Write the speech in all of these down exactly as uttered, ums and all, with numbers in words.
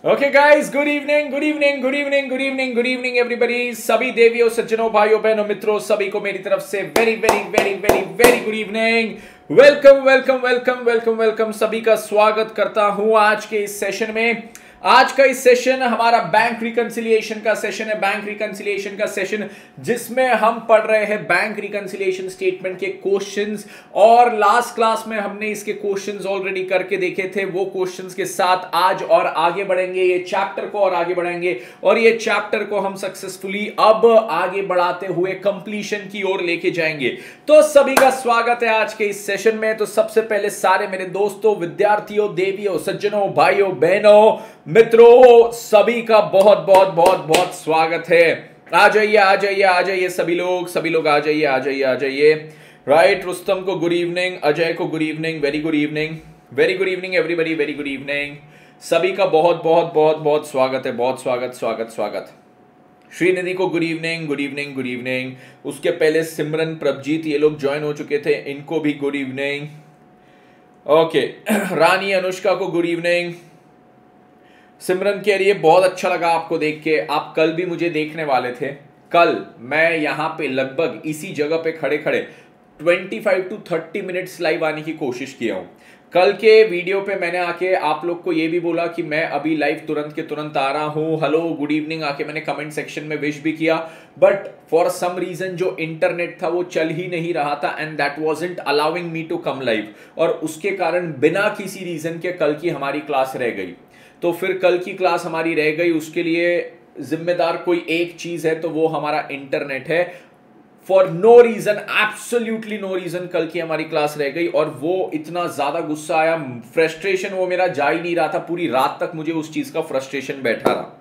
Okay guys, good evening good evening good evening good evening good evening everybody. सभी देवियों, सज्जनों, भाइयों, बहनों, मित्रों, सभी को मेरी तरफ से very very very very very good evening. Welcome welcome welcome welcome welcome सभी का स्वागत करता हूं आज के इस सेशन में। आज का इस सेशन हमारा बैंक रिकंसिलिएशन का सेशन है। बैंक रिकंसिलिएशन का सेशन जिसमें हम पढ़ रहे हैं बैंक रिकंसिलिएशन स्टेटमेंट के क्वेश्चंस, और लास्ट क्लास में हमने इसके क्वेश्चंस ऑलरेडी करके देखे थे। वो क्वेश्चंस के साथ आज और आगे बढ़ेंगे, ये चैप्टर को और आगे बढ़ेंगे, और ये चैप्टर को हम सक्सेसफुली अब आगे बढ़ाते हुए कंप्लीशन की ओर लेके जाएंगे। तो सभी का स्वागत है आज के इस सेशन में। तो सबसे पहले सारे मेरे दोस्तों, विद्यार्थियों, देवियों, सज्जनों, भाइयों, बहनों, मित्रों, सभी का बहुत बहुत बहुत बहुत स्वागत है। आ जाइए आ जाइए आ जाइए सभी लोग सभी लोग आ जाइए आ जाइए आ जाइए राइट। रुस्तम को गुड इवनिंग, अजय को good evening, very good evening, very good evening everybody, very good evening. सभी का बहुत बहुत बहुत बहुत स्वागत है, बहुत स्वागत स्वागत स्वागत। श्रीनिधि को good evening good evening good evening. उसके पहले सिमरन, प्रभजीत, ये लोग ज्वाइन हो चुके थे, इनको भी good evening. Okay, Rani Anushka को गुड इवनिंग। सिमरन कह रही है बहुत अच्छा लगा आपको देख के, आप कल भी मुझे देखने वाले थे। कल मैं यहां पे लगभग इसी जगह पे खड़े खड़े पच्चीस टू तीस मिनट्स लाइव आने की कोशिश किया हूं। कल के वीडियो पे मैंने आके आप लोग को ये भी बोला कि मैं अभी लाइव तुरंत के तुरंत आ रहा हूं, हेलो गुड इवनिंग आके मैंने कमेंट सेक्शन में विश भी किया, बट फॉर सम रीजन जो इंटरनेट था वो चल ही नहीं रहा था, and that wasn't allowing me to come live, और उसके कारण बिना किसी रीजन के कल की हमारी क्लास रह गई। तो फिर कल की क्लास हमारी रह गई, उसके लिए जिम्मेदार कोई एक चीज है, तो वो हमारा इंटरनेट है। For no reason, absolutely no reason कल की हमारी क्लास रह गई, और वो इतना ज्यादा गुस्सा आया, फ्रस्ट्रेशन वो मेरा जा ही नहीं रहा था। पूरी रात तक मुझे उस चीज का फ्रस्ट्रेशन बैठा रहा।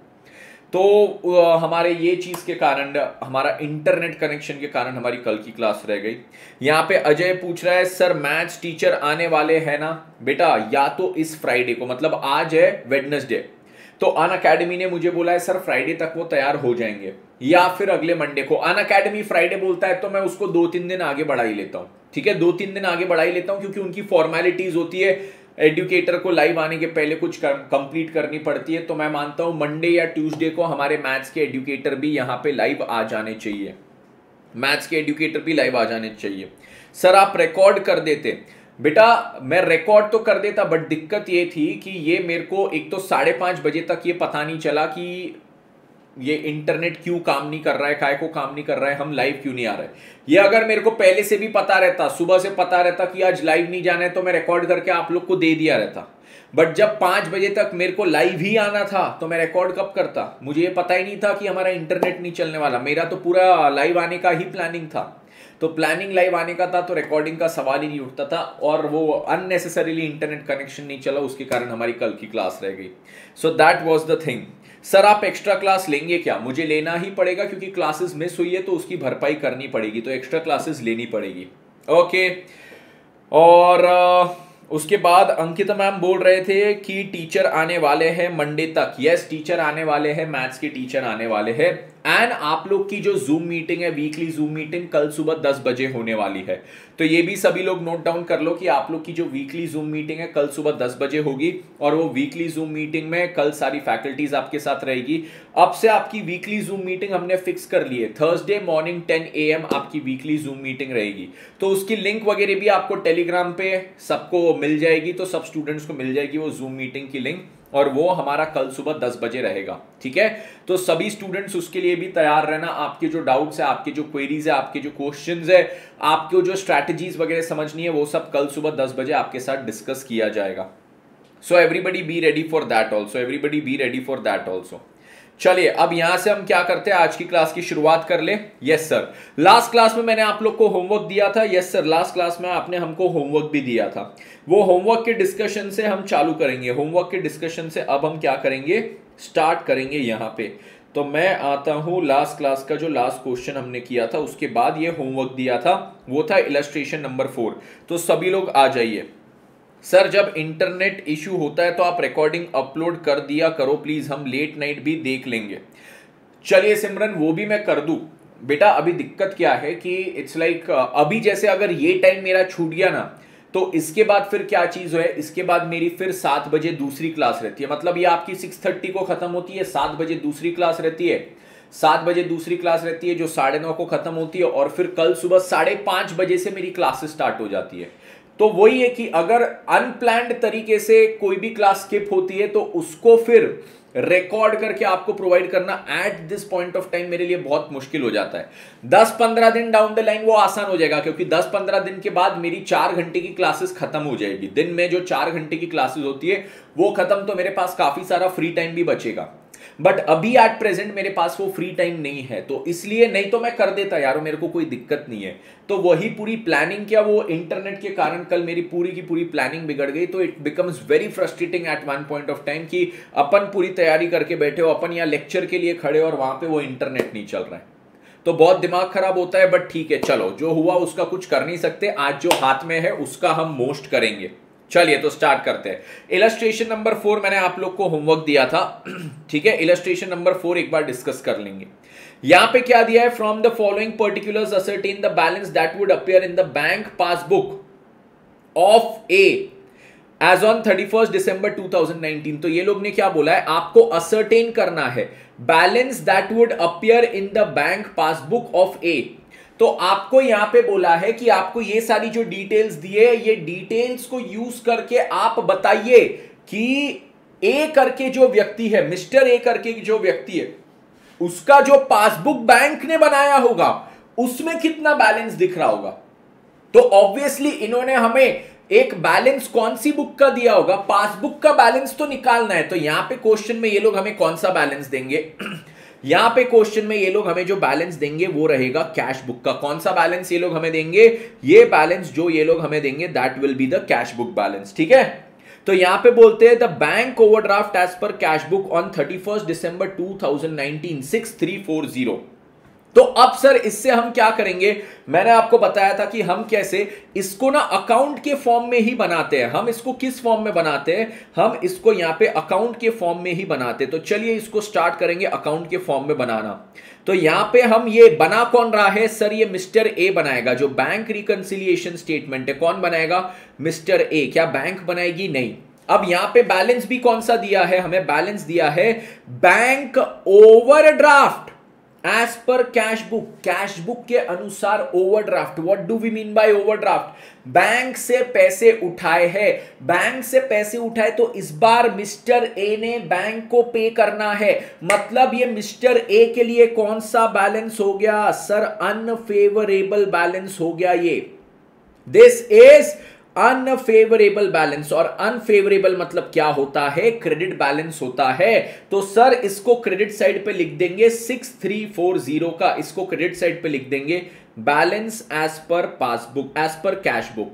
तो हमारे ये चीज के कारण, हमारा इंटरनेट कनेक्शन के कारण हमारी कल की क्लास रह गई। यहाँ पे अजय पूछ रहा है, सर मैथ्स टीचर आने वाले हैं ना? बेटा, या तो इस फ्राइडे को, मतलब आज है वेडनेसडे, तो अन अकेडमी ने मुझे बोला है सर फ्राइडे तक वो तैयार हो जाएंगे, या फिर अगले मंडे को। अन अकेडमी फ्राइडे बोलता है तो मैं उसको दो तीन दिन आगे बढ़ा ही लेता हूँ, ठीक है, दो तीन दिन आगे बढ़ा ही लेता हूँ, क्योंकि उनकी फॉर्मेलिटीज होती है, एडुकेटर को लाइव आने के पहले कुछ कंप्लीट करनी पड़ती है। तो मैं मानता हूं मंडे या ट्यूसडे को हमारे मैथ्स के एडुकेटर भी यहां पे लाइव आ जाने चाहिए, मैथ्स के एडुकेटर भी लाइव आ जाने चाहिए। सर आप रिकॉर्ड कर देते? बेटा मैं रिकॉर्ड तो कर देता, बट दिक्कत ये थी कि ये मेरे को एक तो साढ़े पांच बजे तक ये पता नहीं चला कि ये इंटरनेट क्यों काम नहीं कर रहा है, काय को काम नहीं कर रहा है, हम लाइव क्यों नहीं आ रहे। ये अगर मेरे को पहले से भी पता रहता, सुबह से पता रहता कि आज लाइव नहीं जाना है, तो मैं रिकॉर्ड करके आप लोग को दे दिया रहता। बट जब पांच बजे तक मेरे को लाइव ही आना था, तो मैं रिकॉर्ड कब करता? मुझे ये पता ही नहीं था कि हमारा इंटरनेट नहीं चलने वाला। मेरा तो पूरा लाइव आने का ही प्लानिंग था, तो प्लानिंग लाइव आने का था, तो रिकॉर्डिंग का सवाल ही नहीं उठता था, और वो अननेसेसरीली इंटरनेट कनेक्शन नहीं चला, उसके कारण हमारी कल की क्लास रह गई। So that was the thing. Sir आप एक्स्ट्रा क्लास लेंगे क्या? मुझे लेना ही पड़ेगा, क्योंकि क्लासेस मिस हुई है तो उसकी भरपाई करनी पड़ेगी, तो एक्स्ट्रा क्लासेस लेनी पड़ेगी। ओके, और उसके बाद अंकिता मैम बोल रहे थे कि टीचर आने वाले हैं मंडे तक। यस, टीचर आने वाले हैं, मैथ्स के टीचर आने वाले हैं, एंड आप लोग की जो जूम मीटिंग है, वीकली जूम मीटिंग, कल सुबह दस बजे होने वाली है। तो ये भी सभी लोग नोट डाउन कर लो कि आप लोग की जो वीकली जूम मीटिंग है कल सुबह दस बजे होगी, और वो वीकली जूम मीटिंग में कल सारी फैकल्टीज आपके साथ रहेगी। अब से आपकी वीकली जूम मीटिंग हमने फिक्स कर ली है, Thursday morning ten A M आपकी वीकली जूम मीटिंग रहेगी। तो उसकी लिंक वगैरह भी आपको टेलीग्राम पे सबको मिल जाएगी, तो सब स्टूडेंट्स को मिल जाएगी वो जूम मीटिंग की लिंक, और वो हमारा कल सुबह दस बजे रहेगा, ठीक है। तो सभी स्टूडेंट्स उसके लिए भी तैयार रहना। आपके जो डाउट्स है, आपके जो क्वेरीज है, आपके जो क्वेश्चंस है, आपको जो स्ट्रैटेजीज वगैरह समझनी है, वो सब कल सुबह दस बजे आपके साथ डिस्कस किया जाएगा। So everybody be ready for that also, everybody be ready for that also. चलिए अब यहां से हम क्या करते हैं, आज की क्लास की शुरुआत कर ले। यस सर, लास्ट क्लास में मैंने आप लोग को होमवर्क दिया था। यस सर, लास्ट क्लास में आपने हमको होमवर्क भी दिया था। वो होमवर्क के डिस्कशन से हम चालू करेंगे। होमवर्क के डिस्कशन से अब हम क्या करेंगे, स्टार्ट करेंगे यहां पे। तो मैं आता हूं, लास्ट क्लास का जो लास्ट क्वेश्चन हमने किया था उसके बाद ये होमवर्क दिया था, वो था इलस्ट्रेशन नंबर फोर। तो सभी लोग आ जाइए। सर जब इंटरनेट इशू होता है तो आप रिकॉर्डिंग अपलोड कर दिया करो प्लीज, हम लेट नाइट भी देख लेंगे। चलिए सिमरन, वो भी मैं कर दूं। बेटा अभी दिक्कत क्या है कि इट्स लाइक like, अभी जैसे अगर ये टाइम मेरा छूट गया ना, तो इसके बाद फिर क्या चीज है, इसके बाद मेरी फिर सात बजे दूसरी क्लास रहती है, मतलब ये आपकी सिक्स थर्टी को खत्म होती है, सात बजे दूसरी क्लास रहती है, सात बजे दूसरी क्लास रहती है जो साढ़े नौ को खत्म होती है, और फिर कल सुबह साढ़े पांच बजे से मेरी क्लासेस स्टार्ट हो जाती है। तो वही है कि अगर अनप्लान्ड तरीके से कोई भी क्लास स्किप होती है तो उसको फिर रिकॉर्ड करके आपको प्रोवाइड करना at this point of time मेरे लिए बहुत मुश्किल हो जाता है। दस पंद्रह दिन डाउन द लाइन वो आसान हो जाएगा, क्योंकि दस पंद्रह दिन के बाद मेरी चार घंटे की क्लासेस खत्म हो जाएगी। दिन में जो चार घंटे की क्लासेस होती है वो खत्म, तो मेरे पास काफी सारा फ्री टाइम भी बचेगा। बट अभी एट प्रेजेंट मेरे पास वो फ्री टाइम नहीं है, तो इसलिए, नहीं तो मैं कर देता यारो, मेरे को कोई दिक्कत नहीं है। तो वही पूरी प्लानिंग, क्या वो इंटरनेट के कारण कल मेरी पूरी की पूरी प्लानिंग बिगड़ गई। तो it becomes very frustrating at one point of time कि अपन पूरी तैयारी करके बैठे हो, अपन यहाँ लेक्चर के लिए खड़े हो और वहां पे वो इंटरनेट नहीं चल रहा है, तो बहुत दिमाग खराब होता है। बट ठीक है, चलो जो हुआ उसका कुछ कर नहीं सकते, आज जो हाथ में है उसका हम मोस्ट करेंगे। चलिए तो स्टार्ट करते हैं। इलस्ट्रेशन नंबर फोर मैंने आप लोग को होमवर्क दिया था, ठीक है। इलस्ट्रेशन नंबर फोर एक बार डिस्कस कर लेंगे। यहां पे क्या दिया है, from the following particulars ascertain the balance that would appear in the bank passbook of A as on thirty first December two thousand nineteen. तो ये लोग ने क्या बोला है, आपको असर्टेन करना है balance that would appear in the bank passbook of A. तो आपको यहां पे बोला है कि आपको ये सारी जो डिटेल्स दिए, ये डिटेल्स को यूज करके आप बताइए कि ए करके जो व्यक्ति है, मिस्टर ए करके जो व्यक्ति है, उसका जो पासबुक बैंक ने बनाया होगा उसमें कितना बैलेंस दिख रहा होगा। तो ऑब्वियसली इन्होंने हमें एक बैलेंस कौन सी बुक का दिया होगा, पासबुक का बैलेंस तो निकालना है। तो यहां पे क्वेश्चन में ये लोग हमें कौन सा बैलेंस देंगे, यहां पे क्वेश्चन में ये लोग हमें जो बैलेंस देंगे वो रहेगा कैश बुक का। कौन सा बैलेंस ये लोग हमें देंगे, ये बैलेंस जो ये लोग हमें देंगे that will be the cash book balance, ठीक है। तो यहां पे बोलते हैं the bank overdraft as per cash book on thirty first December two thousand nineteen six three four zero. तो अब सर इससे हम क्या करेंगे, मैंने आपको बताया था कि हम कैसे इसको ना अकाउंट के फॉर्म में ही बनाते हैं। हम इसको किस फॉर्म में बनाते हैं, हम इसको यहां पे अकाउंट के फॉर्म में ही बनाते हैं। तो चलिए इसको स्टार्ट करेंगे अकाउंट के फॉर्म में बनाना। तो यहां पे हम, ये बना कौन रहा है सर, ये मिस्टर ए बनाएगा। जो बैंक रिकंसिलिएशन स्टेटमेंट है कौन बनाएगा, मिस्टर ए। क्या बैंक बनाएगी, नहीं। अब यहां पे बैलेंस भी कौन सा दिया है, हमें बैलेंस दिया है bank overdraft as per cash book, cash book के अनुसार overdraft. What do we mean by overdraft, bank से पैसे उठाए हैं, बैंक से पैसे उठाए तो इस बार मिस्टर ए ने बैंक को पे करना है। मतलब ये मिस्टर ए के लिए कौन सा बैलेंस हो गया सर, अनफेवरेबल बैलेंस हो गया। ये दिस इज अनफेवरेबल बैलेंस। और अनफेवरेबल मतलब क्या होता है, क्रेडिट बैलेंस होता है। तो सर इसको क्रेडिट साइड पे लिख देंगे सिक्स थ्री फोर जीरो का, इसको क्रेडिट साइड पे लिख देंगे balance as per passbook, as per cash book,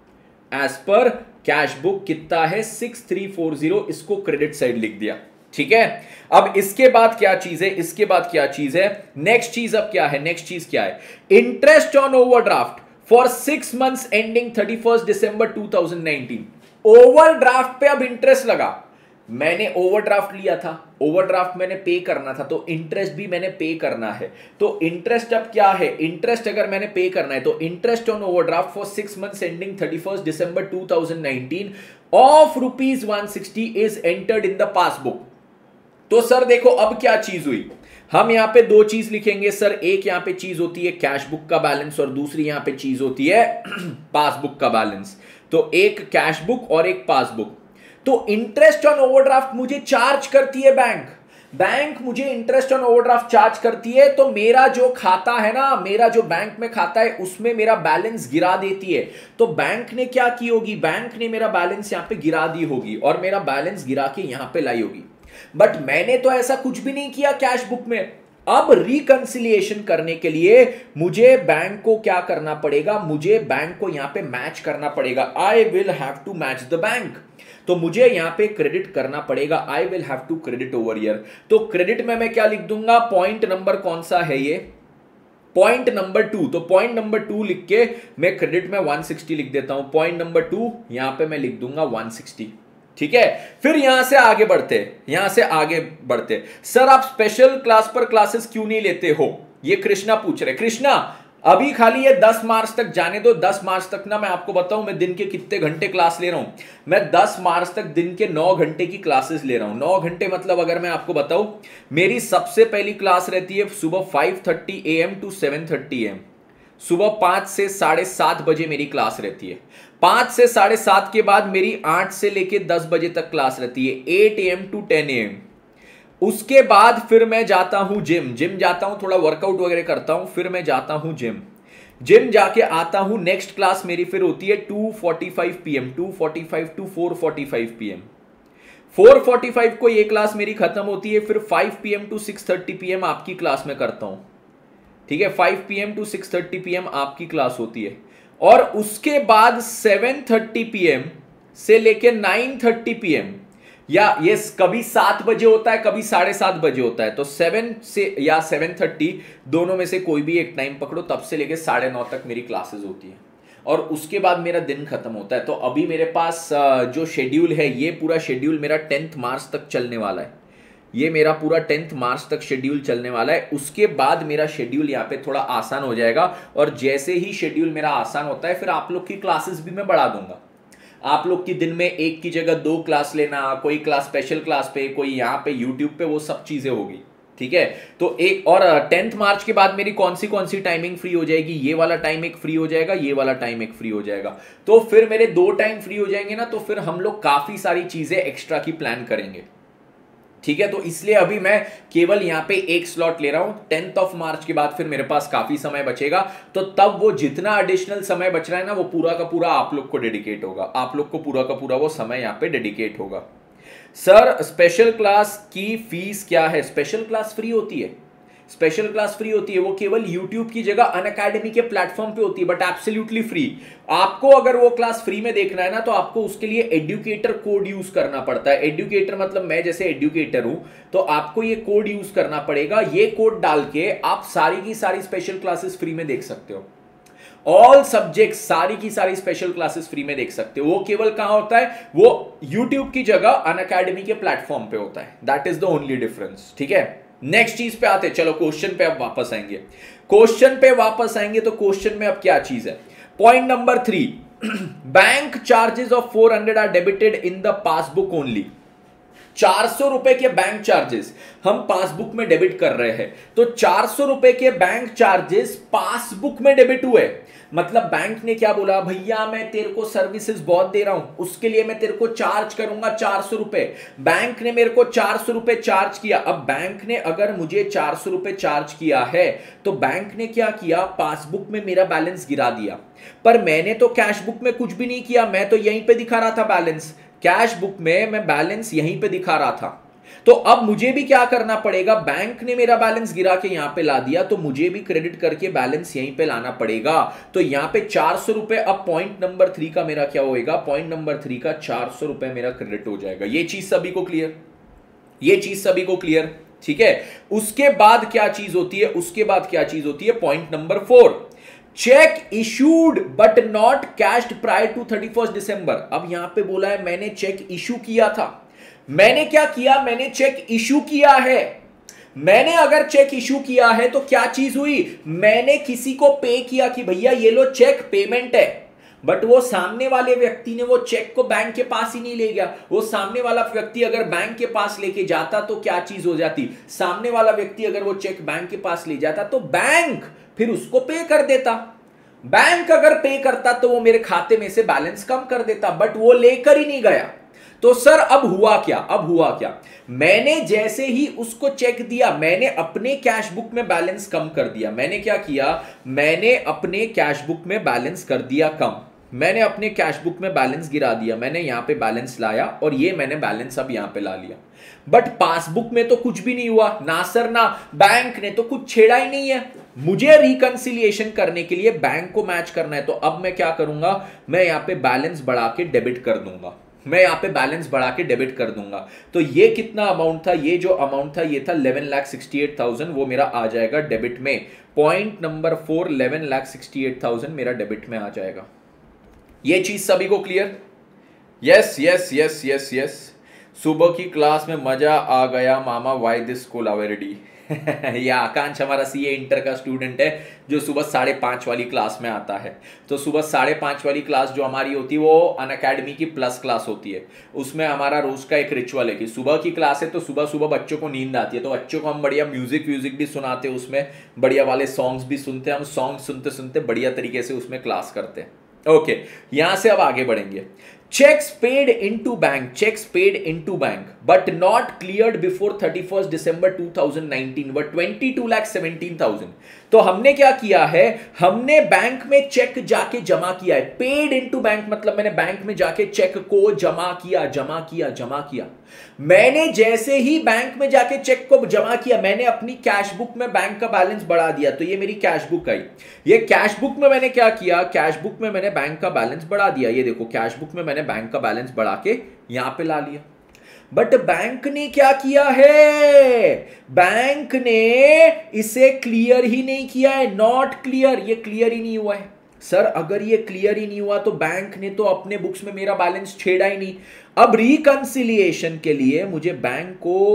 as per cash book कितना है सिक्स थ्री फोर जीरो, इसको क्रेडिट साइड लिख दिया, ठीक है। अब इसके बाद क्या चीज है, इसके बाद क्या चीज है, नेक्स्ट चीज अब क्या है, नेक्स्ट चीज क्या है, interest on overdraft for six months ending thirty first December two thousand nineteen. Overdraft पे अब इंटरेस्ट लगा, मैंने ओवरड्राफ्ट लिया था, ओवरड्राफ्ट मैंने पे करना था, तो इंटरेस्ट भी मैंने पे करना है। तो इंटरेस्ट अब क्या है, इंटरेस्ट अगर मैंने पे करना है तो interest on overdraft for six months ending thirty first December two thousand nineteen of rupees one sixty is entered in the passbook. तो सर देखो अब क्या चीज हुई, हम यहां पे दो चीज लिखेंगे सर, एक यहां पे चीज होती है कैश बुक का बैलेंस और दूसरी यहां पे चीज होती है पासबुक का बैलेंस। तो एक कैश बुक और एक पासबुक। तो इंटरेस्ट ऑन ओवरड्राफ्ट मुझे चार्ज करती है बैंक, बैंक मुझे इंटरेस्ट ऑन ओवरड्राफ्ट चार्ज करती है, तो मेरा जो खाता है ना, मेरा जो बैंक में खाता है उसमें मेरा बैलेंस गिरा देती है। तो बैंक ने क्या की होगी, बैंक ने मेरा बैलेंस यहां पे गिरा दी होगी और मेरा बैलेंस गिरा के यहां पे लाई होगी। बट मैंने तो ऐसा कुछ भी नहीं किया कैश बुक में। अब रिकंसिलिएशन करने के लिए मुझे बैंक को क्या करना पड़ेगा, मुझे बैंक को यहां पे मैच करना पड़ेगा। I will have to match the bank. तो मुझे यहां पे क्रेडिट करना पड़ेगा, I will have to credit over here. तो क्रेडिट में मैं क्या लिख दूंगा, पॉइंट नंबर कौन सा है ये, पॉइंट नंबर टू। तो पॉइंट नंबर टू लिख के मैं क्रेडिट में वन सिक्सटी लिख देता हूं। पॉइंट नंबर टू यहां पे मैं लिख दूंगा वन सिक्सटी, ठीक है। फिर यहां से आगे बढ़ते, यहां से आगे बढ़ते। सर आप स्पेशल क्लास पर क्लासेस क्यों नहीं लेते हो, ये कृष्णा पूछ रहे। कृष्णा अभी खाली ये दस मार्च तक जाने दो। दस मार्च तक ना मैं आपको बताऊं मैं दिन के कितने घंटे क्लास ले रहा हूं। मैं दस मार्च तक दिन के नौ घंटे की क्लासेस ले रहा हूं। नौ घंटे मतलब अगर मैं आपको बताऊं, मेरी सबसे पहली क्लास रहती है सुबह five thirty A M to seven thirty A M. सुबह पांच से साढ़े सात बजे मेरी क्लास रहती है। पांच से साढ़े सात के बाद मेरी आठ से लेके दस बजे तक क्लास रहती है, eight A M to ten A M. उसके बाद फिर मैं जाता हूं जिम। जिम जाता हूं, थोड़ा वर्कआउट वगैरह करता हूं, फिर मैं जाता हूं जिम। जिम जाके आता हूं, नेक्स्ट क्लास मेरी फिर होती है two forty five P M, two forty five to four forty five P M. Four forty five को ये क्लास मेरी खत्म होती है। फिर five P M to six thirty P M आपकी क्लास में करता हूं, ठीक है। Five P M to six thirty P M आपकी क्लास होती है। और उसके बाद सेवन थर्टी पी एम से लेके नाइन थर्टी पी एम, या ये कभी सात बजे होता है, कभी साढ़े सात बजे होता है, तो सेवन से या सेवन थर्टी दोनों में से कोई भी एक टाइम पकड़ो, तब से लेके साढ़े नौ तक मेरी क्लासेस होती है। और उसके बाद मेरा दिन खत्म होता है। तो अभी मेरे पास जो शेड्यूल है, ये पूरा शेड्यूल मेरा टेंथ मार्च तक चलने वाला है। ये मेरा पूरा टेंथ मार्च तक शेड्यूल चलने वाला है। उसके बाद मेरा शेड्यूल यहाँ पे थोड़ा आसान हो जाएगा। और जैसे ही शेड्यूल मेरा आसान होता है, फिर आप लोग की क्लासेस भी मैं बढ़ा दूंगा। आप लोग की दिन में एक की जगह दो क्लास लेना, कोई क्लास स्पेशल क्लास पे, कोई यहाँ पे यूट्यूब पे, वो सब चीजें होगी, ठीक है। तो एक और टेंथ मार्च के बाद मेरी कौन सी कौन सी टाइमिंग फ्री हो जाएगी, ये वाला टाइम एक फ्री हो जाएगा, ये वाला टाइम एक फ्री हो जाएगा। तो फिर मेरे दो टाइम फ्री हो जाएंगे ना, तो फिर हम लोग काफी सारी चीजें एक्स्ट्रा की प्लान करेंगे, ठीक है। तो इसलिए अभी मैं केवल यहां पे एक स्लॉट ले रहा हूं। टेंथ ऑफ मार्च के बाद फिर मेरे पास काफी समय बचेगा, तो तब वो जितना एडिशनल समय बच रहा है ना, वो पूरा का पूरा आप लोग को डेडिकेट होगा। आप लोग को पूरा का पूरा वो समय यहां पे डेडिकेट होगा। सर स्पेशल क्लास की फीस क्या है? स्पेशल क्लास फ्री होती है। स्पेशल क्लास फ्री होती है, वो केवल YouTube की जगह अनअकैडमी के प्लेटफॉर्म पे होती है, बट एब्सोल्युटली फ्री। आपको अगर वो क्लास फ्री में देखना है ना, तो आपको उसके लिए एडुकेटर कोड यूज करना पड़ता है। एडुकेटर मतलब मैं जैसे एडुकेटर हूं, तो आपको ये कोड यूज करना पड़ेगा। ये कोड डाल के आप सारी की सारी स्पेशल क्लासेस फ्री में देख सकते हो। ऑल सब्जेक्ट सारी की सारी स्पेशल क्लासेस फ्री में देख सकते हो। वो केवल कहां होता है? वो YouTube की जगह अनअकैडमी के प्लेटफॉर्म पे होता है। That is the only difference, ठीक है। नेक्स्ट चीज पे आते हैं। चलो क्वेश्चन पे अब वापस आएंगे। क्वेश्चन पे वापस आएंगे तो क्वेश्चन में अब क्या चीज है? Point number three, bank charges of four hundred are debited in the passbook only. चार सौ रुपए के बैंक चार्जेस हम पासबुक में डेबिट कर रहे हैं। तो चार सौ रुपए के बैंक चार्जेस पासबुक में डेबिट हुए, मतलब बैंक ने क्या बोला, भैया मैं तेरे को सर्विसेज बहुत दे रहा हूं, उसके लिए मैं तेरे को चार्ज करूंगा चार सौ रुपए। बैंक ने मेरे को चार सौ रुपए चार्ज किया। अब बैंक ने अगर मुझे चार सौ रुपए चार्ज किया है, तो बैंक ने क्या किया, पासबुक में मेरा बैलेंस गिरा दिया। पर मैंने तो कैश बुक में कुछ भी नहीं किया, मैं तो यहीं पे दिखा रहा था बैलेंस। कैश बुक में मैं बैलेंस यहीं पे दिखा रहा था। तो अब मुझे भी क्या करना पड़ेगा, बैंक ने मेरा बैलेंस गिरा के यहां पे ला दिया, तो मुझे भी क्रेडिट करके बैलेंस यहीं पे लाना पड़ेगा। तो यहां पे चार सौ रुपए, अब पॉइंट नंबर थ्री का मेरा क्या होएगा, पॉइंट नंबर थ्री का चार सौ रुपए मेरा क्रेडिट हो जाएगा। ये चीज सभी को क्लियर? ये चीज सभी को क्लियर, ठीक है। उसके बाद क्या चीज होती है, उसके बाद क्या चीज होती है, point number four, cheque issued but not cashed prior to thirty first December. अब यहां पे बोला है मैंने चेक इशू किया था। मैंने क्या किया, मैंने चेक इशू किया है। मैंने अगर चेक इशू किया है तो क्या चीज हुई, मैंने किसी को पे किया कि भैया ये लो चेक, पेमेंट है। बट वो सामने वाले व्यक्ति ने वो चेक को बैंक के पास ही नहीं ले गया। वो सामने वाला व्यक्ति अगर बैंक के पास लेके जाता तो क्या चीज हो जाती, सामने वाला व्यक्ति अगर वो चेक बैंक के पास ले जाता तो बैंक फिर उसको पे कर देता। बैंक अगर पे करता तो वो मेरे खाते में से बैलेंस कम कर देता, बट वो लेकर ही नहीं गया। तो सर अब हुआ क्या, अब हुआ क्या, मैंने जैसे ही उसको चेक दिया, मैंने अपने कैश बुक में बैलेंस कम कर दिया। मैंने क्या किया, मैंने अपने कैश बुक में बैलेंस कर दिया कम। मैंने अपने कैश बुक में बैलेंस गिरा दिया, मैंने यहां पे बैलेंस लाया और ये मैंने बैलेंस अब यहां पे ला लिया। बट पासबुक में तो कुछ भी नहीं हुआ ना सर, ना बैंक ने तो कुछ छेड़ा ही नहीं है। मुझे रिकंसिलिएशन करने के लिए बैंक को मैच करना है, तो अब मैं क्या करूंगा, मैं यहां पे बैलेंस बढ़ा के डेबिट कर दूंगा। मैं यहां पे बैलेंस बढ़ा के डेबिट कर दूंगा। तो ये कितना अमाउंट था, ये जो अमाउंट था ये था eleven lakh sixty eight thousand, वो मेरा आ जाएगा डेबिट में। Point number four, eleven lakh sixty eight thousand मेरा डेबिट में आ जाएगा। ये चीज सभी को clear? Yes yes yes yes yes. सुबह की क्लास में मजा आ गया मामा, वाई दिस कोलावेरिटी। ये आकांक्ष हमारा सीए इंटर का स्टूडेंट है जो सुबह साढ़े पाँच वाली क्लास में आता है। तो सुबह साढ़े पाँच वाली क्लास जो हमारी होती है वो अन अकेडमी की प्लस क्लास होती है। उसमें हमारा रोज का एक रिचुअल है कि सुबह की क्लास है तो सुबह सुबह बच्चों को नींद आती है, तो बच्चों को हम बढ़िया म्यूजिक व्यूजिक भी सुनाते हैं, उसमें बढ़िया वाले सॉन्ग्स भी सुनते हैं। हम सॉन्ग सुनते सुनते बढ़िया तरीके से उसमें क्लास करते हैं। ओके okay, यहां से अब आगे बढ़ेंगे। Cheques paid into bank, cheques paid into bank but not cleared before thirty first December two thousand nineteen व twenty two lakh seventeen thousand. तो हमने क्या किया है, हमने बैंक में चेक जाके जमा किया है। पेड इनटू बैंक मतलब मैंने बैंक में जाके चेक को जमा किया जमा किया जमा किया। मैंने जैसे ही बैंक में जाके चेक को जमा किया, मैंने अपनी कैश बुक में बैंक का बैलेंस बढ़ा दिया। तो ये मेरी कैश बुक आई। ये कैश बुक में मैंने क्या किया, कैश बुक में मैंने बैंक का बैलेंस बढ़ा दिया। ये देखो कैश बुक में मैंने बैंक का बैलेंस बढ़ा के यहां पे ला लिया। बट बैंक ने क्या किया है, बैंक ने इसे क्लियर ही नहीं किया है। नॉट क्लियर, ये क्लियर ही नहीं हुआ है। सर अगर ये क्लियर ही नहीं हुआ तो बैंक ने तो अपने बुक्स में मेरा बैलेंस छेड़ा ही नहीं। अब रिकंसिलिएशन के लिए मुझे बैंक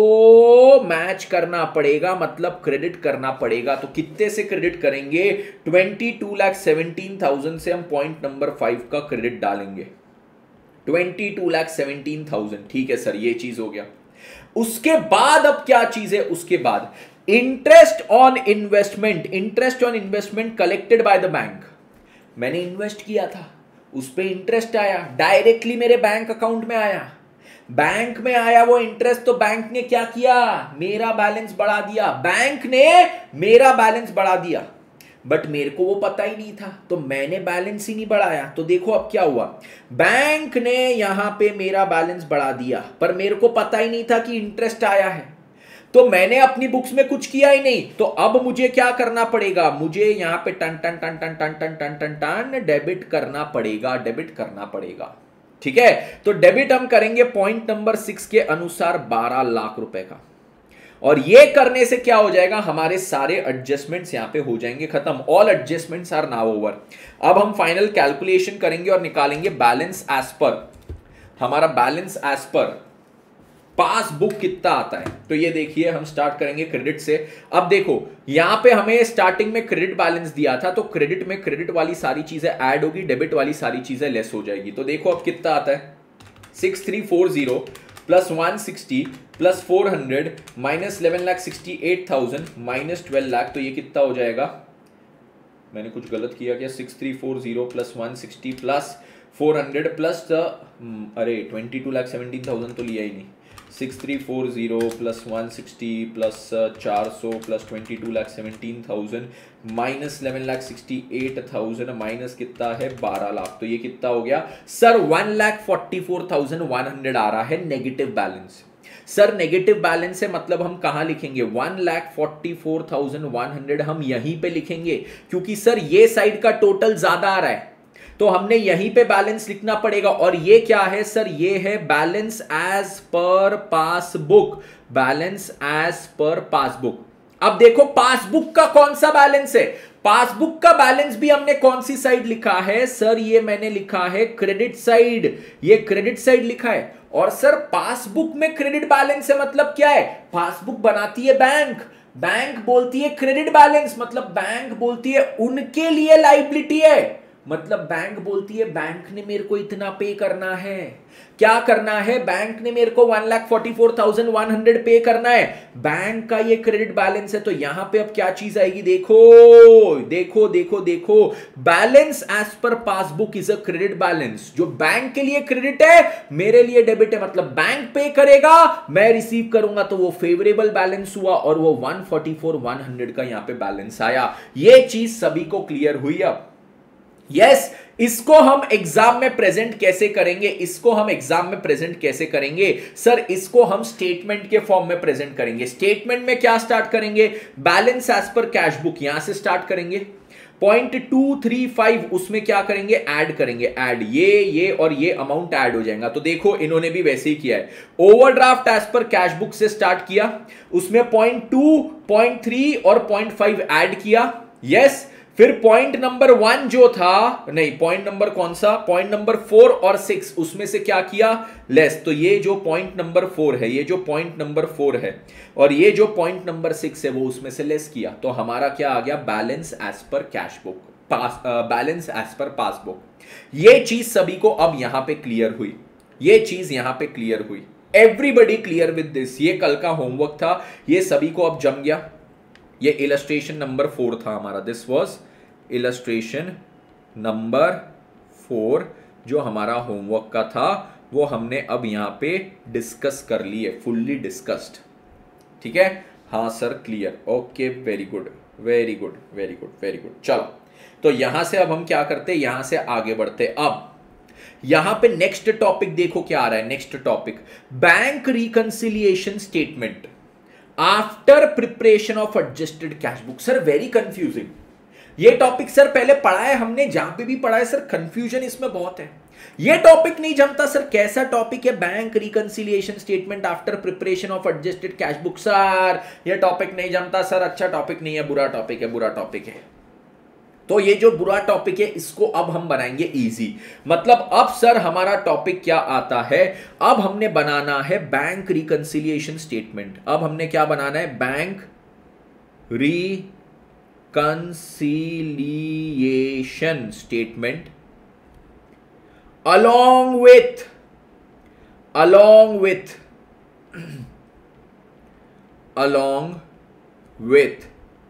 को मैच करना पड़ेगा, मतलब क्रेडिट करना पड़ेगा। तो कितने से क्रेडिट करेंगे, twenty two lakh seventeen thousand से हम पॉइंट नंबर फाइव का क्रेडिट डालेंगे। Twenty two lakh seventeen thousand, ठीक है सर, ये चीज हो गया। उसके बाद अब क्या चीज है, उसके बाद interest on investment, interest on investment collected by the bank. मैंने इन्वेस्ट किया था, उस पे इंटरेस्ट आया, डायरेक्टली मेरे बैंक अकाउंट में आया। बैंक में आया वो इंटरेस्ट, तो बैंक ने क्या किया, मेरा बैलेंस बढ़ा दिया। बैंक ने मेरा बैलेंस बढ़ा दिया, बट मेरे को वो पता ही नहीं था, तो मैंने बैलेंस ही नहीं बढ़ाया। तो देखो अब क्या हुआ, बैंक ने यहां पे मेरा बैलेंस बढ़ा दिया, पर मेरे को पता ही नहीं था कि इंटरेस्ट आया है, तो मैंने अपनी बुक्स में कुछ किया ही नहीं। तो अब मुझे क्या करना पड़ेगा, मुझे यहां पे टन टन टन टन टन टन टन टन टन डेबिट करना पड़ेगा, डेबिट करना पड़ेगा। ठीक है, तो डेबिट हम करेंगे पॉइंट नंबर सिक्स के अनुसार बारह लाख रुपए का। और ये करने से क्या हो जाएगा, हमारे सारे एडजस्टमेंट्स यहां पे हो जाएंगे खत्म। All adjustments are now over. अब हम फाइनल कैलकुलेशन करेंगे और निकालेंगे बैलेंस एज पर, हमारा बैलेंस एज पर पासबुक कितना आता है। तो ये देखिए हम स्टार्ट करेंगे क्रेडिट से। अब देखो यहां पे हमें स्टार्टिंग में क्रेडिट बैलेंस दिया था, तो क्रेडिट में क्रेडिट वाली सारी चीजें ऐड होगी, डेबिट वाली सारी चीजें लेस हो जाएगी। तो देखो अब कितना आता है, six three four zero plus one sixty plus four hundred minus eleven lakh sixty eight thousand minus twelve lakh. तो ये कितना हो जाएगा, मैंने कुछ गलत किया क्या, six three four zero plus one sixty plus four hundred plus अरे twenty two lakh seventeen thousand तो लिया ही नहीं, six three four zero plus one sixty plus चार सौ plus twenty two lakh seventeen thousand minus eleven lakh sixty eight thousand minus कितना है बारह लाख। तो ये कितना हो गया sir, one lakh forty four thousand one hundred आ रहा है negative balance. Sir negative balance है मतलब हम कहां लिखेंगे, one lakh forty four thousand one hundred हम यहीं पे लिखेंगे, क्योंकि सर ये साइड का टोटल ज्यादा आ रहा है, तो हमने यहीं पे बैलेंस लिखना पड़ेगा। और ये क्या है सर, ये है balance as per passbook, balance as per passbook. अब देखो पासबुक का कौन सा बैलेंस है, पासबुक का बैलेंस भी हमने कौन सी साइड लिखा है सर, ये मैंने लिखा है क्रेडिट साइड, ये क्रेडिट साइड लिखा है। और सर पासबुक में क्रेडिट बैलेंस है मतलब क्या है, पासबुक बनाती है बैंक, बैंक बोलती है क्रेडिट बैलेंस, मतलब बैंक बोलती है उनके लिए लायबिलिटी है, मतलब बैंक बोलती है बैंक ने मेरे को इतना पे करना है। क्या करना है, बैंक ने मेरे को one lakh forty four thousand one hundred pay करना है, बैंक का ये क्रेडिट बैलेंस है। तो यहां पे अब क्या चीज आएगी, देखो देखो देखो देखो, balance as per passbook is a credit balance. जो बैंक के लिए क्रेडिट है मेरे लिए डेबिट है, मतलब बैंक पे करेगा मैं रिसीव करूंगा, तो वो फेवरेबल बैलेंस हुआ और वो one forty four one hundred का यहां पे बैलेंस आया। ये चीज सभी को क्लियर हुई। अब यस yes, इसको हम एग्जाम में प्रेजेंट कैसे करेंगे, इसको हम एग्जाम में प्रेजेंट कैसे करेंगे सर, इसको हम स्टेटमेंट के फॉर्म में प्रेजेंट करेंगे। स्टेटमेंट में क्या स्टार्ट करेंगे, balance as per cash book यहां से स्टार्ट करेंगे, पॉइंट टू थ्री फाइव उसमें क्या करेंगे, ऐड करेंगे, ऐड ये ये और ये अमाउंट ऐड हो जाएगा। तो देखो इन्होंने भी वैसे ही किया है, overdraft as per cash book से स्टार्ट किया, उसमें पॉइंट टू पॉइंट थ्री और पॉइंट फाइव ऐड किया, यस yes, फिर पॉइंट नंबर वन जो था, नहीं पॉइंट नंबर कौन सा, पॉइंट नंबर फोर और सिक्स, उसमें से क्या किया, लेस। तो ये जो पॉइंट नंबर फोर है, ये जो पॉइंट नंबर फोर है और ये जो पॉइंट नंबर सिक्स है, वो उसमें से लेस किया। तो हमारा क्या आ गया, balance as per cash book, pass balance as per passbook. ये चीज सभी को अब यहां पे क्लियर हुई, ये चीज यहां पे क्लियर हुई। Everybody clear with this. ये कल का होमवर्क था, ये सभी को अब जम गया। ये इलस्ट्रेशन नंबर फोर था हमारा, this was illustration number four, जो हमारा होमवर्क का था, वो हमने अब यहां पे डिस्कस कर लिए, फुल्ली डिस्कस्ड। ठीक है, हाँ sir clear, okay very good very good very good very good. चलो, तो यहां से अब हम क्या करते हैं, यहां से आगे बढ़ते। अब यहां पे नेक्स्ट टॉपिक देखो क्या आ रहा है, next topic bank reconciliation statement after preparation of adjusted cash book. Sir very confusing ये टॉपिक, सर पहले पढ़ा है हमने, जहां पे भी पढ़ा है सर कंफ्यूजन इसमें बहुत है। ये टॉपिक नहीं जमता सर, कैसा टॉपिक है, bank reconciliation statement after preparation of adjusted cash book. Sir ये टॉपिक नहीं जमता सर, अच्छा टॉपिक नहीं है, बुरा टॉपिक है, बुरा टॉपिक है। तो ये जो बुरा टॉपिक है इसको अब हम बनाएंगे इजी। मतलब अब सर हमारा टॉपिक क्या आता है, अब हमने बनाना है बैंक रिकंसिलिएशन स्टेटमेंट। अब हमने क्या बनाना है, bank reconciliation statement along with along with along with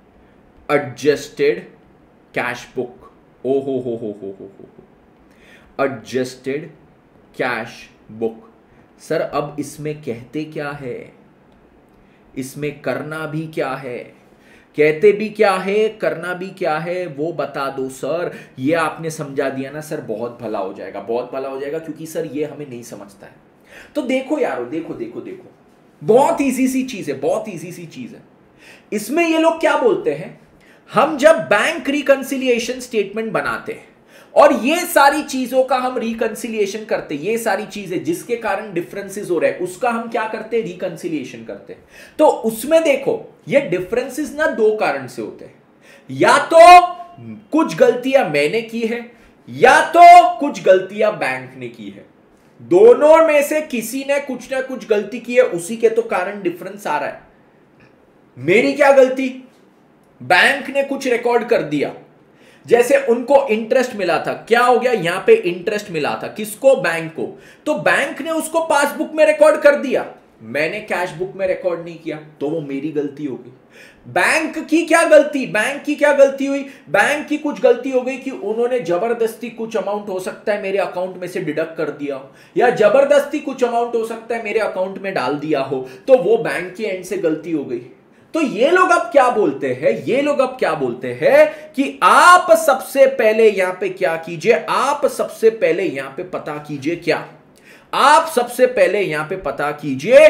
adjusted cash book. ओ हो हो हो हो हो हो एडजस्टेड कैश बुक। सर अब इसमें कहते क्या है, इसमें करना भी क्या है, कहते भी क्या है, करना भी क्या है, वो बता दो सर। ये आपने समझा दिया ना सर, बहुत भला हो जाएगा, बहुत भला हो जाएगा, क्योंकि सर ये हमें नहीं समझता है। तो देखो यारो, देखो देखो देखो, बहुत इजी सी चीज है, बहुत इजी सी चीज है। इसमें ये लोग क्या बोलते हैं, हम जब बैंक रिकंसिलिएशन स्टेटमेंट बनाते हैं और ये सारी चीजों का हम रिकंसिलिएशन करते, ये सारी चीजें जिसके कारण डिफरेंसेस हो रहे हैं उसका हम क्या करते हैं, रिकंसिलिएशन करते हैं। तो उसमें देखो ये डिफरेंसेस ना दो कारण से होते हैं, या तो कुछ गलतियां मैंने की है या तो कुछ गलतियां बैंक ने की है। दोनों में से किसी ने कुछ ना कुछ गलती की है, उसी के तो कारण डिफरेंस आ रहा है। मेरी क्या गलती, बैंक ने कुछ रिकॉर्ड कर दिया, जैसे उनको इंटरेस्ट मिला था, क्या हो गया, यहां पे इंटरेस्ट मिला था किसको, बैंक को, तो बैंक ने उसको पासबुक में रिकॉर्ड कर दिया, मैंने कैश बुक में रिकॉर्ड नहीं किया, तो वो मेरी गलती होगी। बैंक की क्या गलती, बैंक की क्या गलती हुई, बैंक की कुछ गलती हो गई कि उन्होंने जबरदस्ती कुछ अमाउंट हो सकता है मेरे अकाउंट में से डिडक्ट कर दिया हो, या जबरदस्ती कुछ अमाउंट हो सकता है मेरे अकाउंट में डाल दिया हो, तो वो बैंक के एंड से गलती हो गई। तो ये लोग अब क्या बोलते हैं, ये लोग अब क्या बोलते हैं कि आप सबसे पहले यहां पे क्या कीजिए, आप सबसे पहले यहां पे पता कीजिए, क्या आप सबसे पहले यहां पे पता कीजिए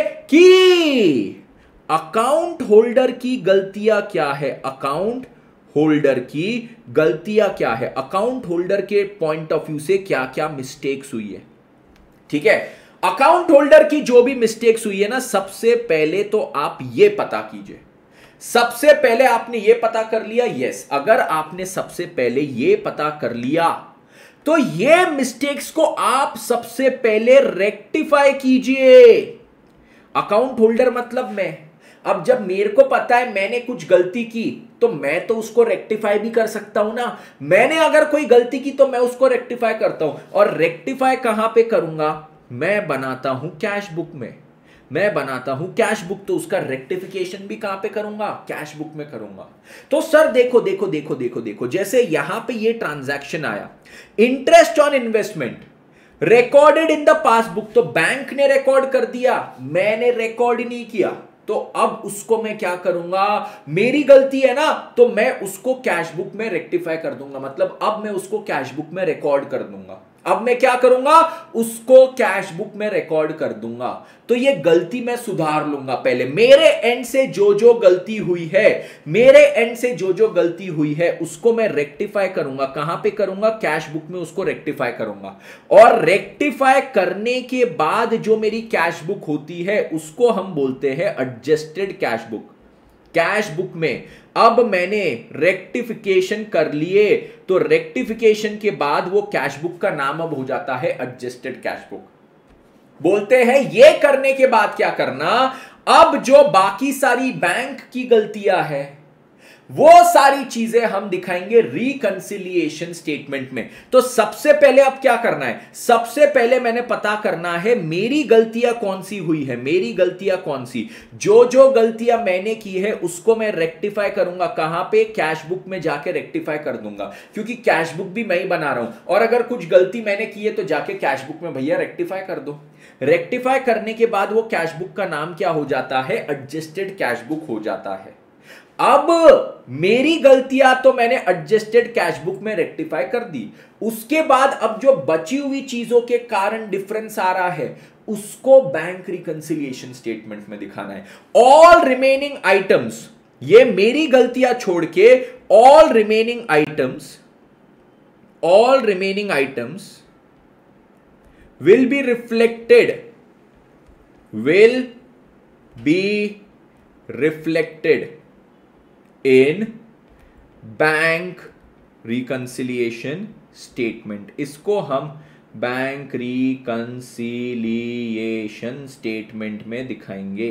कि अकाउंट होल्डर की गलतियां क्या है, अकाउंट होल्डर की गलतियां क्या है, अकाउंट होल्डर के पॉइंट ऑफ व्यू से क्या क्या मिस्टेक्स हुई है। ठीक है, अकाउंट होल्डर की जो भी मिस्टेक्स हुई है ना, सबसे पहले तो आप ये पता कीजिए, सबसे पहले आपने ये पता कर लिया, यस, अगर आपने सबसे पहले ये पता कर लिया तो ये मिस्टेक्स को आप सबसे पहले रेक्टिफाई कीजिए। अकाउंट होल्डर मतलब मैं, अब जब मेरे को पता है मैंने कुछ गलती की तो मैं तो उसको रेक्टिफाई भी कर सकता हूं ना। मैंने अगर कोई गलती की तो मैं उसको रेक्टिफाई करता हूं, और रेक्टिफाई कहां पे करूंगा, मैं बनाता हूं कैश बुक में, मैं बनाता हूं कैश बुक, तो उसका रेक्टिफिकेशन भी कहां पे करूंगा, कैश बुक में करूंगा। तो सर देखो देखो देखो देखो देखो, जैसे यहां पे ये ट्रांजैक्शन आया, interest on investment recorded in the passbook, तो बैंक ने रिकॉर्ड कर दिया, मैंने रिकॉर्ड नहीं किया, तो अब उसको मैं क्या करूंगा, मेरी गलती है ना, तो मैं उसको कैश बुक में रेक्टिफाई कर दूंगा, मतलब अब मैं उसको कैश बुक में रिकॉर्ड कर दूंगा। अब मैं क्या करूंगा, उसको कैश बुक में रिकॉर्ड कर दूंगा। तो ये गलती मैं सुधार लूंगा, पहले मेरे एंड से जो जो गलती हुई है, मेरे एंड से जो जो गलती हुई है उसको मैं रेक्टिफाई करूंगा। कहां पे करूंगा, कैश बुक में उसको रेक्टिफाई करूंगा, और रेक्टिफाई करने के बाद जो मेरी कैश बुक होती है उसको हम बोलते हैं adjusted cash book. Cash book में अब मैंने रेक्टिफिकेशन कर लिए, तो रेक्टिफिकेशन के बाद वो कैश बुक का नाम अब हो जाता है एडजस्टेड कैश बुक। बोलते हैं ये करने के बाद क्या करना, अब जो बाकी सारी बैंक की गलतियां है वो सारी चीजें हम दिखाएंगे रिकंसिलिएशन स्टेटमेंट में। तो सबसे पहले अब क्या करना है, सबसे पहले मैंने पता करना है मेरी गलतियां कौन सी हुई है, मेरी गलतियां कौन सी, जो जो गलतियां मैंने की है उसको मैं रेक्टिफाई करूंगा। कहां पे, कैश बुक में जाके रेक्टिफाई कर दूंगा, क्योंकि कैश बुक भी मैं ही बना रहा हूं। और अगर कुछ गलती मैंने की है तो जाके कैश बुक में भैया रेक्टिफाई कर दो। रेक्टिफाई करने के बाद वो कैश बुक का नाम क्या हो जाता है, एडजस्टेड कैश बुक हो जाता है। अब मेरी गलतियां तो मैंने एडजस्टेड कैश बुक में रेक्टिफाई कर दी, उसके बाद अब जो बची हुई चीजों के कारण डिफरेंस आ रहा है उसको बैंक रिकंसिलिएशन स्टेटमेंट में दिखाना है। ऑल रिमेनिंग आइटम्स, ये मेरी गलतियां छोड़ के all remaining items, all remaining items will be reflected, will be reflected in bank reconciliation statement। इसको हम बैंक रिकंसिलिएशन स्टेटमेंट में दिखाएंगे।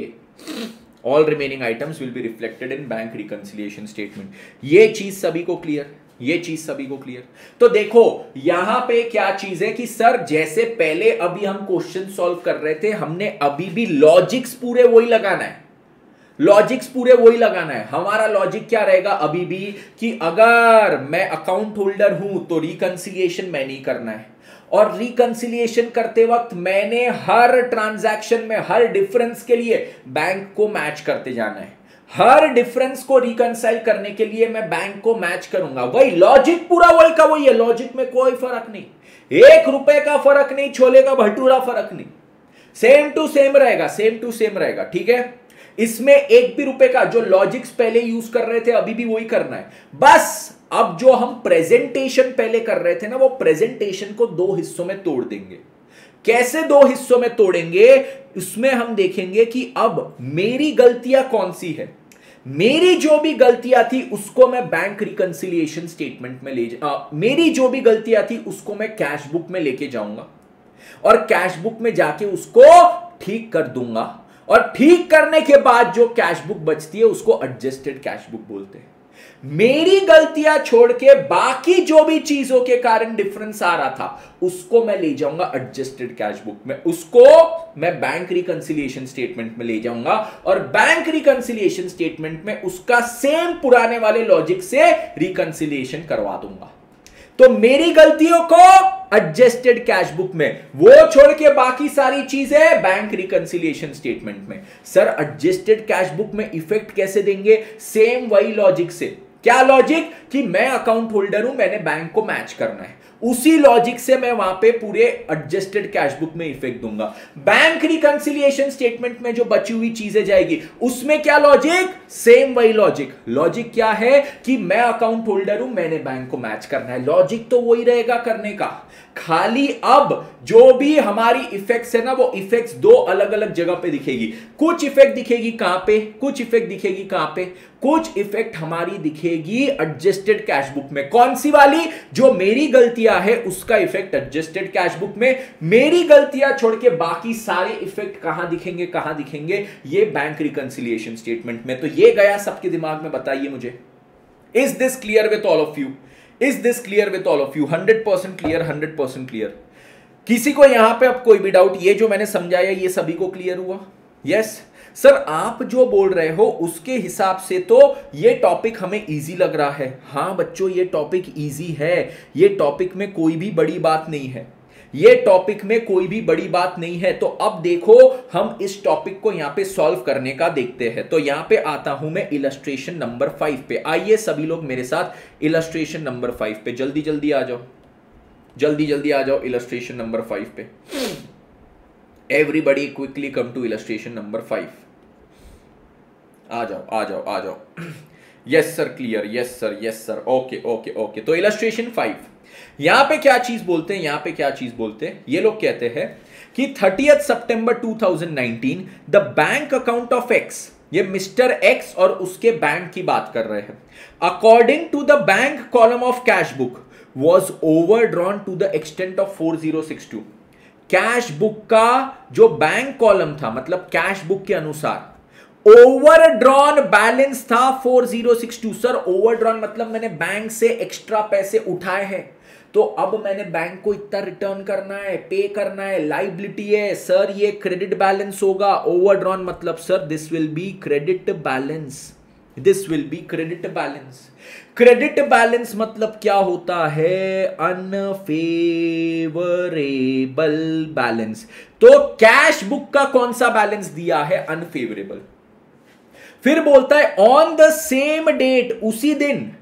All remaining items will be reflected in bank reconciliation statement. ये चीज सभी को क्लियर, ये चीज सभी को क्लियर। तो देखो यहां पे क्या चीज है कि सर जैसे पहले अभी हम क्वेश्चन सॉल्व कर रहे थे, हमने अभी भी लॉजिक्स पूरे वही लगाना है, लॉजिक्स पूरे वही लगाना है। हमारा लॉजिक क्या रहेगा अभी भी कि अगर मैं अकाउंट होल्डर हूं तो रिकंसिलिएशन मैं नहीं करना है, और रिकंसिलिएशन करते वक्त मैंने हर ट्रांजैक्शन में हर डिफरेंस के लिए बैंक को मैच करते जाना है। हर डिफरेंस को रिकंसाइल करने के लिए मैं बैंक को मैच करूंगा। वही लॉजिक पूरा वही का वही है, लॉजिक में कोई फर्क नहीं, एक रुपए का फर्क नहीं, छोले का भटूरा फर्क नहीं, सेम टू सेम रहेगा, सेम टू सेम रहेगा। ठीक है, इसमें एक भी रुपए का जो लॉजिक्स पहले यूज कर रहे थे अभी भी वही करना है। बस अब जो हम प्रेजेंटेशन पहले कर रहे थे ना, वो प्रेजेंटेशन को दो हिस्सों में तोड़ देंगे। कैसे दो हिस्सों में तोड़ेंगे, उसमें हम देखेंगे कि अब मेरी गलतियां कौन सी है। मेरी जो भी गलतियां थी उसको मैं बैंक रिकंसिलिएशन स्टेटमेंट में ले जा मेरी जो भी गलतियां थी उसको मैं कैश बुक में लेके जाऊंगा, और कैश बुक में जाके उसको ठीक कर दूंगा, और ठीक करने के बाद जो कैश बुक बचती है उसको एडजस्टेड कैश बुक बोलते हैं। मेरी गलतियां छोड़ के बाकी जो भी चीजों के कारण डिफरेंस आ रहा था उसको मैं ले जाऊंगा एडजस्टेड कैश बुक में, उसको मैं बैंक रिकंसिलिएशन स्टेटमेंट में ले जाऊंगा, और बैंक रिकंसिलिएशन स्टेटमेंट में उसका सेम पुराने वाले लॉजिक से रिकंसिलिएशन करवा दूंगा। तो मेरी गलतियों को एडजस्टेड कैश बुक में, वो छोड़ के बाकी सारी चीजें बैंक रिकंसिलिएशन स्टेटमेंट में। सर एडजस्टेड कैश बुक में इफेक्ट कैसे देंगे, सेम वही लॉजिक से। क्या लॉजिक कि मैं अकाउंट होल्डर हूं, मैंने बैंक को मैच करना है, उसी लॉजिक से मैं वहां पे पूरे एडजस्टेड कैश बुक में इफेक्ट दूंगा। बैंक रिकंसिलिएशन स्टेटमेंट में जो बची हुई चीजें जाएगी उसमें क्या लॉजिक, सेम वही लॉजिक। लॉजिक क्या है कि मैं अकाउंट होल्डर हूं, मैंने बैंक को मैच करना है, लॉजिक तो वही रहेगा करने का। खाली अब जो भी हमारी इफेक्ट्स है ना, वो इफेक्ट्स दो अलग अलग जगह पे दिखेगी। कुछ इफेक्ट दिखेगी कहां पे, कुछ इफेक्ट दिखेगी कहां पे, कुछ इफेक्ट हमारी दिखेगी एडजस्टेड कैश बुक में। कौन सी वाली, जो मेरी गलतियां है उसका इफेक्ट एडजस्टेड कैश बुक में। मेरी गलतियां छोड़ के बाकी सारे इफेक्ट कहां दिखेंगे, कहां दिखेंगे, ये बैंक रिकंसिलिएशन स्टेटमेंट में। तो ये गया सबके दिमाग में, बताइए मुझे, is this clear with all of you, is this clear with all of you, hundred percent clear, hundred percent clear. किसी को यहां पे अब कोई भी डाउट, ये जो मैंने समझाया ये सभी को क्लियर हुआ? Yes yes? सर आप जो बोल रहे हो उसके हिसाब से तो ये टॉपिक हमें इजी लग रहा है। हाँ बच्चों, ये टॉपिक इजी है, ये टॉपिक में कोई भी बड़ी बात नहीं है, ये टॉपिक में कोई भी बड़ी बात नहीं है। तो अब देखो हम इस टॉपिक को यहां पे सॉल्व करने का देखते हैं। तो यहां पे आता हूं मैं इलस्ट्रेशन नंबर फाइव पे। आइए सभी लोग मेरे साथ इलस्ट्रेशन नंबर फाइव पे, जल्दी जल्दी आ जाओ, जल्दी जल्दी आ जाओ इलस्ट्रेशन नंबर फाइव पे। Everybody quickly come to illustration number five. आ जाओ आ जाओ आ जाओ। Yes sir, clear, yes sir, yes sir, okay okay okay. तो इलस्ट्रेशन फाइव, यहां पे क्या चीज बोलते हैं, यहां पे क्या चीज बोलते हैं, ये लोग कहते हैं कि thirtieth September two thousand nineteen the bank account of X ये मिस्टर एक्स और उसके बैंक की बात कर रहे हैं। According to the bank column of cash book was overdrawn to the extent of four zero six two. Cash book का जो बैंक कॉलम था, मतलब कैश बुक के अनुसार ओवरड्रॉन बैलेंस था four zero six two. Sir overdrawn मतलब मैंने bank से एक्स्ट्रा पैसे उठाए हैं, तो अब मैंने बैंक को इतना रिटर्न करना है, पे करना है, लाइबिलिटी है। सर ये क्रेडिट बैलेंस होगा। ओवरड्रॉन मतलब sir this will be credit balance, this will be credit balance. Credit balance मतलब क्या होता है? Unfavourable balance. तो कैश बुक का कौन सा बैलेंस दिया है? अनफेवरेबल। फिर बोलता है ऑन द सेम डेट, उसी दिन,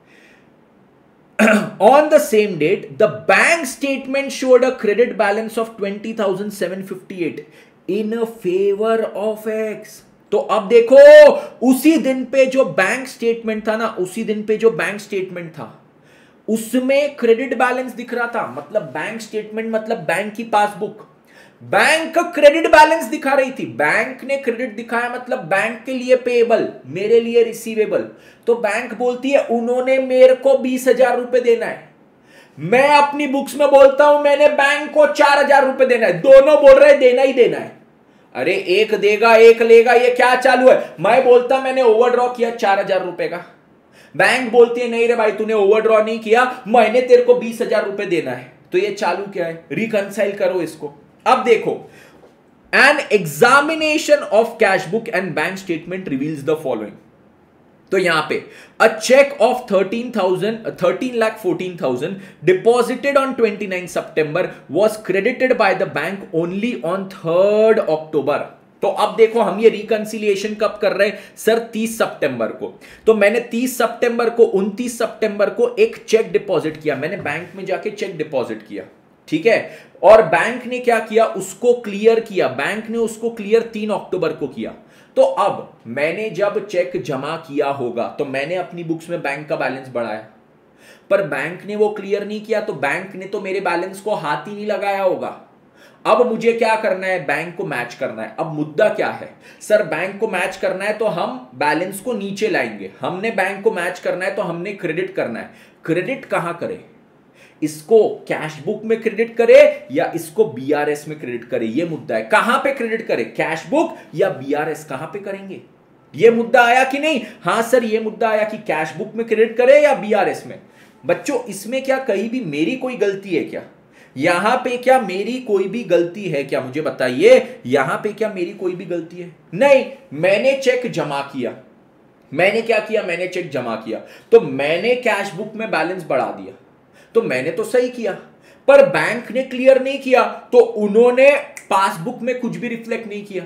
on the same date the bank statement showed a credit balance of twenty thousand seven hundred fifty-eight in favor of X। तो अब देखो उसी दिन पे जो बैंक स्टेटमेंट था ना, उसी दिन पे जो बैंक स्टेटमेंट था उसमें क्रेडिट बैलेंस दिख रहा था। मतलब बैंक स्टेटमेंट मतलब बैंक की पासबुक, बैंक का क्रेडिट बैलेंस दिखा रही थी। बैंक ने क्रेडिट दिखाया मतलब बैंक के लिए पेएबल, मेरे लिए रिसीवेबल। तो बैंक बोलती है उन्होंने मेरे को बीस हजार रुपए देना है, मैं अपनी बुक्स में बोलता हूं मैंने बैंक को चार हजार रुपए देना है, दोनों बोल रहे देना ही देना है। अरे एक देगा एक लेगा, ये क्या चालू है? मैं बोलता मैंने ओवरड्रॉ किया चार हजार रुपए का, बैंक बोलती है नहीं रे भाई तूने ओवरड्रॉ नहीं किया, मैंने तेरे को बीस हजार रुपए देना है। तो ये चालू क्या है? रिकंसाइल करो इसको। अब देखो, an examination of cash book and bank statement reveals the following. तो यहां पे a cheque of thirteen thousand thirteen lakh fourteen thousand deposited on twenty nine September was credited by the bank only on third October. तो अब देखो हम ये reconciliation कब कर रहे हैं? सर तीस सितंबर को। तो मैंने तीस सितंबर को उनतीस सितंबर को एक चेक डिपॉजिट किया, मैंने बैंक में जाके चेक डिपॉजिट किया, ठीक है। और बैंक ने क्या किया? उसको क्लियर किया, बैंक ने उसको क्लियर तीन अक्टूबर को किया। तो अब मैंने जब चेक जमा किया होगा तो मैंने अपनी बुक्स में बैंक का बैलेंस बढ़ाया, पर बैंक ने वो क्लियर नहीं किया, तो बैंक ने तो मेरे बैलेंस को हाथ ही नहीं लगाया होगा। अब मुझे क्या करना है? बैंक को मैच करना है। अब मुद्दा क्या है? सर बैंक को मैच करना है तो हम बैलेंस को नीचे लाएंगे, हमने बैंक को मैच करना है तो हमने क्रेडिट करना है। क्रेडिट कहां करें? इसको कैश बुक में क्रेडिट करे या इसको बीआरएस में क्रेडिट करे? ये मुद्दा है। कहां पे क्रेडिट करे? कैश बुक या बीआरएस? कहां पे करेंगे? ये मुद्दा आया कि नहीं? हां सर ये मुद्दा आया कि कैश बुक में क्रेडिट करे या बीआरएस में। बच्चों इसमें क्या कहीं भी मेरी कोई गलती है क्या? यहां पे क्या मेरी कोई भी गलती है क्या? मुझे बताइए, यहां पे क्या मेरी कोई भी गलती है? नहीं, मैंने चेक जमा किया। मैंने क्या किया? मैंने चेक जमा किया, तो मैंने कैश बुक में बैलेंस बढ़ा दिया, तो मैंने तो सही किया। पर बैंक ने क्लियर नहीं किया, तो उन्होंने पासबुक में कुछ भी रिफ्लेक्ट नहीं किया।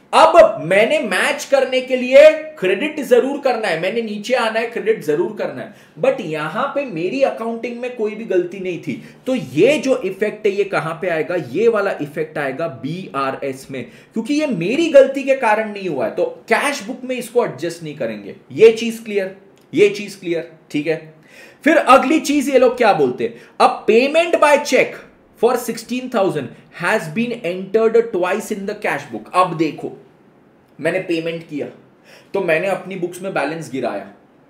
अब मैंने मैच करने के लिए क्रेडिट जरूर करना है, मैंने नीचे आना है, क्रेडिट जरूर करना है, बट यहां पे मेरी अकाउंटिंग में कोई भी गलती नहीं थी। तो ये जो इफेक्ट है ये कहां पे आएगा? ये वाला इफेक्ट आएगा बीआरएस में, क्योंकि ये मेरी गलती के कारण नहीं हुआ है। तो कैश बुक में इसको एडजस्ट नहीं करेंगे। ये चीज क्लियर, ये चीज क्लियर, ठीक है। फिर अगली चीज ये लोग क्या बोलते हैं? अब payment by cheque for sixteen thousand has been entered twice in the cash book. अब देखो मैंने पेमेंट किया तो मैंने अपनी बुक्स में बैलेंस गिराया,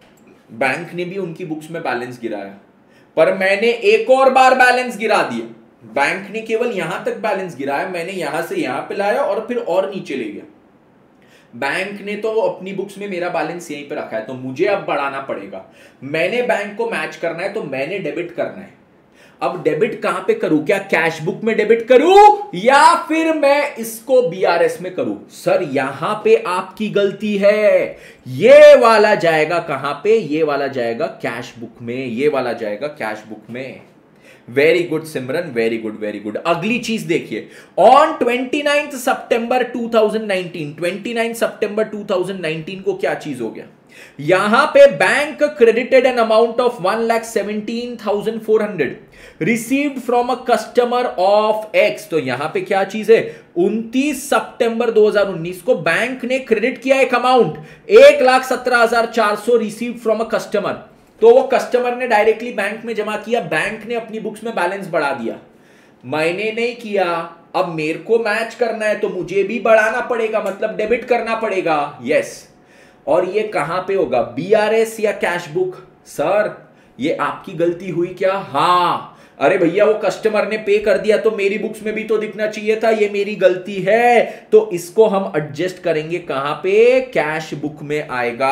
बैंक ने भी उनकी बुक्स में बैलेंस गिराया, पर मैंने एक और बार बैलेंस गिरा दिया। बैंक ने केवल यहां तक बैलेंस गिराया, मैंने यहां से यहां पे लाया और फिर और नीचे ले गया। बैंक ने तो अपनी बुक्स में मेरा बैलेंस यहीं पे रखा है, तो मुझे अब बढ़ाना पड़ेगा। मैंने बैंक को मैच करना है तो मैंने डेबिट करना है। अब डेबिट कहां पे करूं? क्या कैश बुक में डेबिट करूं या फिर मैं इसको बीआरएस में करूं? सर यहां पे आपकी गलती है। ये वाला जाएगा कहां पे? ये वाला जाएगा कैश बुक में, ये वाला जाएगा कैश बुक में। Very good Simran, very good very good. अगली चीज देखिए, on twenty ninth September two thousand nineteen, twenty nine September two thousand nineteen को क्या चीज हो गया? यहां पे bank credited an amount of one lakh seventeen thousand four hundred received from a customer of X. तो यहां पे क्या चीज है? उनतीस सितंबर दो हज़ार उन्नीस को बैंक ने क्रेडिट किया एक अमाउंट एक लाख सत्रह हजार चार सौ रिसीव्ड फ्रॉम अ कस्टमर। तो वो कस्टमर ने डायरेक्टली बैंक में जमा किया, बैंक ने अपनी बुक्स में बैलेंस बढ़ा दिया, मैंने नहीं किया। अब मेरे को मैच करना है तो मुझे भी बढ़ाना पड़ेगा, मतलब डेबिट करना पड़ेगा। यस, और ये कहां पे होगा, बीआरएस या कैश बुक? सर ये आपकी गलती हुई क्या? हाँ, अरे भैया वो कस्टमर ने पे कर दिया तो मेरी बुक्स में भी तो दिखना चाहिए था, ये मेरी गलती है। तो इसको हम एडजस्ट करेंगे कहां पे, कैश बुक में आएगा।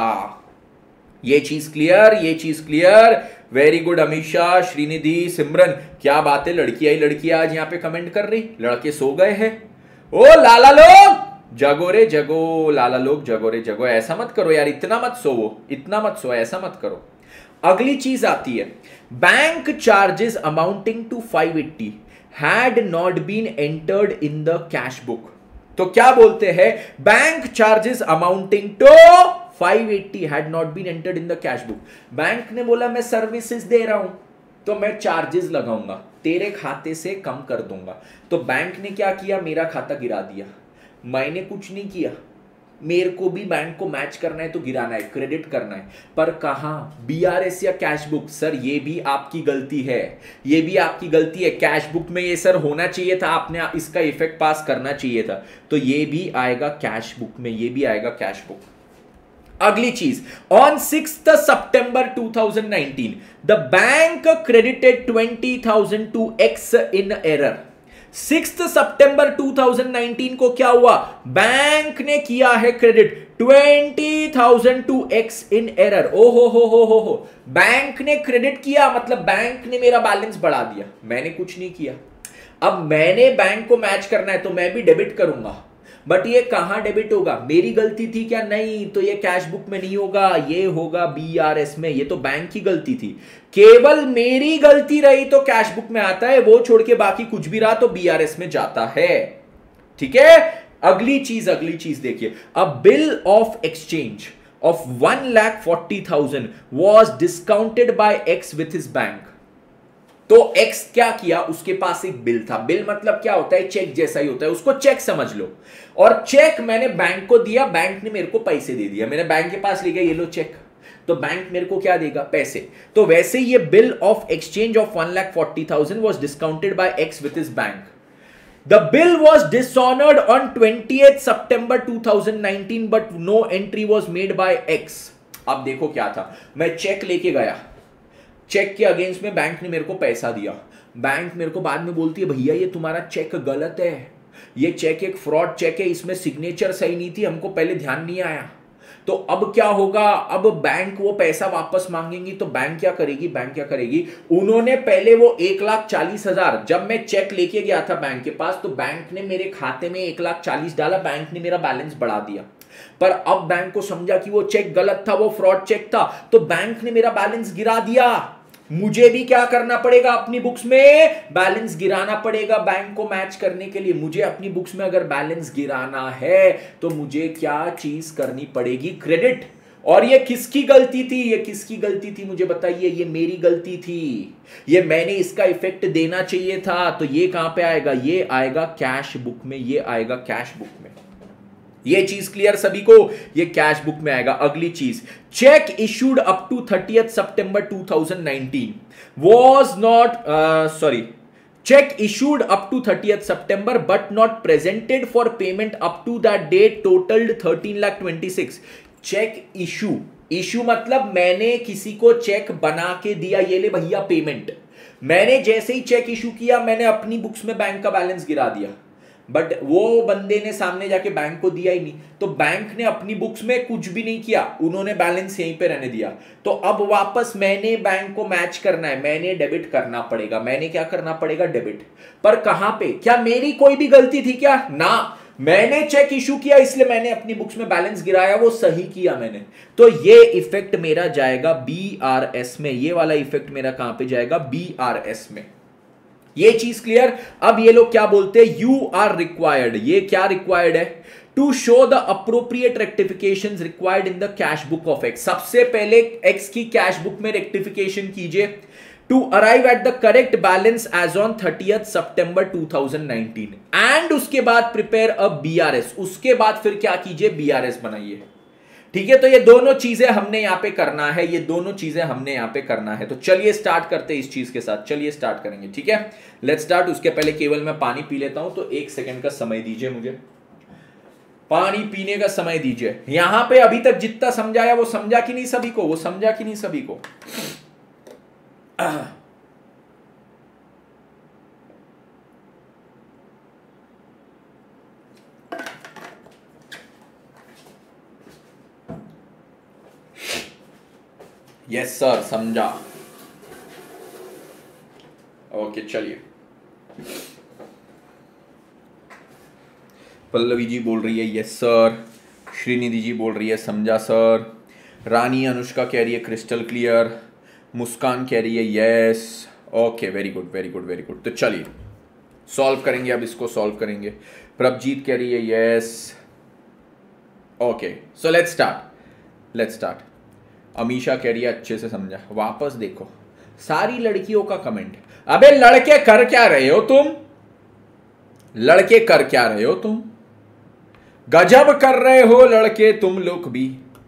ये चीज क्लियर, ये चीज clear. Very good Amisha, Shrinidhi, Simran, क्या बात है, लड़की आई लड़की आज यहाँ पे कमेंट कर रही, लड़के सो गए हैं। ओ लाला लोग जगो रे जगो, लाला लोग जगो रे जगो। ऐसा मत करो यार, इतना मत सोवो, इतना मत सो, ऐसा मत करो। अगली चीज आती है, bank charges amounting to five eighty had not been entered in the cash book. तो क्या बोलते हैं, bank charges amounting to five eighty had not been entered in the cash book. Bank ने बोला मैं सर्विसेज दे रहा हूं तो मैं चार्जेस लगाऊंगा, तेरे खाते से कम कर दूंगा। तो बैंक ने क्या किया, मेरा खाता गिरा दिया। मैंने कुछ नहीं किया, मेरे को भी बैंक को मैच करना है तो गिराना है, क्रेडिट करना है। पर कहां, बीआरएस या कैश बुक? सर ये भी आपकी गलती है, ये भी आपकी गलती है। कैश बुक में ये सर होना चाहिए था, आपने इसका इफेक्ट पास करना चाहिए था, तो ये भी आएगा कैश बुक में, ये भी आएगा कैश बुक। अगली चीज, on sixth September two thousand nineteen the bank credited twenty thousand to X in error. Sixth September two thousand nineteen को क्या हुआ, बैंक ने किया है credit twenty thousand to X in error. ओ हो हो हो हो हो बैंक ने क्रेडिट किया, मतलब बैंक ने मेरा बैलेंस बढ़ा दिया, मैंने कुछ नहीं किया। अब मैंने बैंक को मैच करना है तो मैं भी डेबिट करूंगा, बट ये कहां डेबिट होगा, मेरी गलती थी क्या? नहीं, तो ये कैश बुक में नहीं होगा, ये होगा बीआरएस में। ये तो बैंक की गलती थी, केवल मेरी गलती रही तो कैश बुक में आता है, वो छोड़ के बाकी कुछ भी रहा तो बीआरएस में जाता है। ठीक है, अगली चीज, अगली चीज देखिए, a bill of exchange of one lakh forty thousand was discounted by X with his bank. तो एक्स क्या किया, उसके पास एक बिल था। बिल मतलब क्या होता है, चेक जैसा ही होता है, उसको चेक समझ लो। और चेक मैंने बैंक को दिया, बैंक ने मेरे को पैसे दे दिया, मैंने बैंक के पास ले गया, ये लो चेक, तो बैंक मेरे को क्या देगा, पैसे। तो वैसे ये bill of exchange of one lakh forty thousand was discounted by X with his bank. The bill was dishonored on twentieth September two thousand nineteen but no entry was made by X। अब देखो क्या था, मैं check लेके गया, check के against में bank ने मेरे को पैसा दिया। बैंक मेरे को बाद में बोलती है भैया ये तुम्हारा चेक गलत है, ये चेक एक फ्रॉड चेक है, इसमें सिग्नेचर सही नहीं थी, हमको पहले ध्यान नहीं आया। तो अब क्या होगा, अब बैंक वो पैसा वापस मांगेंगी तो बैंक क्या करेगी, बैंक क्या करेगी, उन्होंने पहले वो एक लाख चालीस हजार जब मैं चेक लेके गया था बैंक के पास, तो बैंक ने मेरे खाते में एक लाख चालीस डाला, बैंक ने मेरा बैलेंस बढ़ा दिया। पर अब बैंक को समझा कि वो चेक गलत था, वो फ्रॉड चेक था, तो बैंक ने मेरा बैलेंस गिरा दिया। मुझे भी क्या करना पड़ेगा, अपनी बुक्स में बैलेंस गिराना पड़ेगा बैंक को मैच करने के लिए। मुझे अपनी बुक्स में अगर बैलेंस गिराना है तो मुझे क्या चीज करनी पड़ेगी, क्रेडिट। और ये किसकी गलती थी, ये किसकी गलती थी मुझे बताइए, ये मेरी गलती थी, ये मैंने इसका इफेक्ट देना चाहिए था। तो ये कहां पे आएगा, ये आएगा कैश बुक में, ये आएगा कैश बुक में। ये चीज क्लियर सभी को, ये कैश बुक में आएगा। अगली चीज, cheque issued up to thirtieth September two thousand nineteen was not sorry cheque issued up to thirtieth September but not presented for payment up to that date totalled thirteen lakh twenty six. Cheque issue, issue मतलब मैंने किसी को check बना के दिया, ये ले भैया पेमेंट। मैंने जैसे ही चेक इशू किया, मैंने अपनी बुक्स में बैंक का बैलेंस गिरा दिया, बट वो बंदे ने सामने जाके बैंक को दिया ही नहीं, तो बैंक ने अपनी बुक्स में कुछ भी नहीं किया, उन्होंने बैलेंस यहीं पे रहने दिया। तो अब वापस मैंने बैंक को मैच करना है, मैंने डेबिट करना पड़ेगा, मैंने क्या करना पड़ेगा, डेबिट। पर कहां पे, क्या मेरी कोई भी गलती थी क्या? ना, मैंने चेक इशू किया इसलिए मैंने अपनी बुक्स में बैलेंस गिराया, वो सही किया मैंने। तो ये इफेक्ट मेरा जाएगा बीआरएस में, ये वाला इफेक्ट मेरा कहां पे जाएगा, बीआरएस में। ये चीज क्लियर। अब ये लोग क्या बोलते हैं, यू आर रिक्वायर्ड, ये क्या रिक्वायर्ड है, to show the appropriate rectification required in the cash book of X. सबसे पहले एक्स की कैश बुक में रेक्टिफिकेशन कीजिए, to arrive at the correct balance as on thirtieth September two thousand nineteen, and उसके बाद prepare a BRS, उसके बाद फिर क्या कीजिए, बीआरएस बनाइए। ठीक है, तो ये दोनों चीजें हमने यहां पे करना है, ये दोनों चीजें हमने यहां पे करना है। तो चलिए स्टार्ट करते हैं इस चीज के साथ, चलिए स्टार्ट करेंगे। ठीक है, लेट्स स्टार्ट। उसके पहले केवल मैं पानी पी लेता हूं, तो एक सेकंड का समय दीजिए मुझे, पानी पीने का समय दीजिए। यहां पे अभी तक जितना समझाया वो समझा कि नहीं सभी को, वो समझा कि नहीं सभी को? यस सर, समझा। ओके चलिए। पल्लवी जी बोल रही है यस सर, श्रीनिधि जी बोल रही है समझा सर, रानी अनुष्का कह रही है क्रिस्टल क्लियर, मुस्कान कह रही है yes. Okay very good very good very good. तो चलिए सॉल्व करेंगे, अब इसको सॉल्व करेंगे। प्रभजीत कह रही है yes. Okay so let's start, let's start. Amisha कह रही है अच्छे से समझा। वापस देखो सारी लड़कियों का कमेंट। अबे लड़के कर क्या रहे हो तुम, लड़के कर क्या रहे हो तुम, गजब कर रहे हो लड़के तुम लोग भी।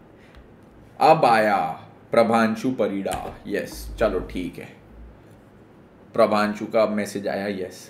अब आया प्रभांशु परिड़ा, यस चलो ठीक है, प्रभांशु का अब मैसेज आया यस।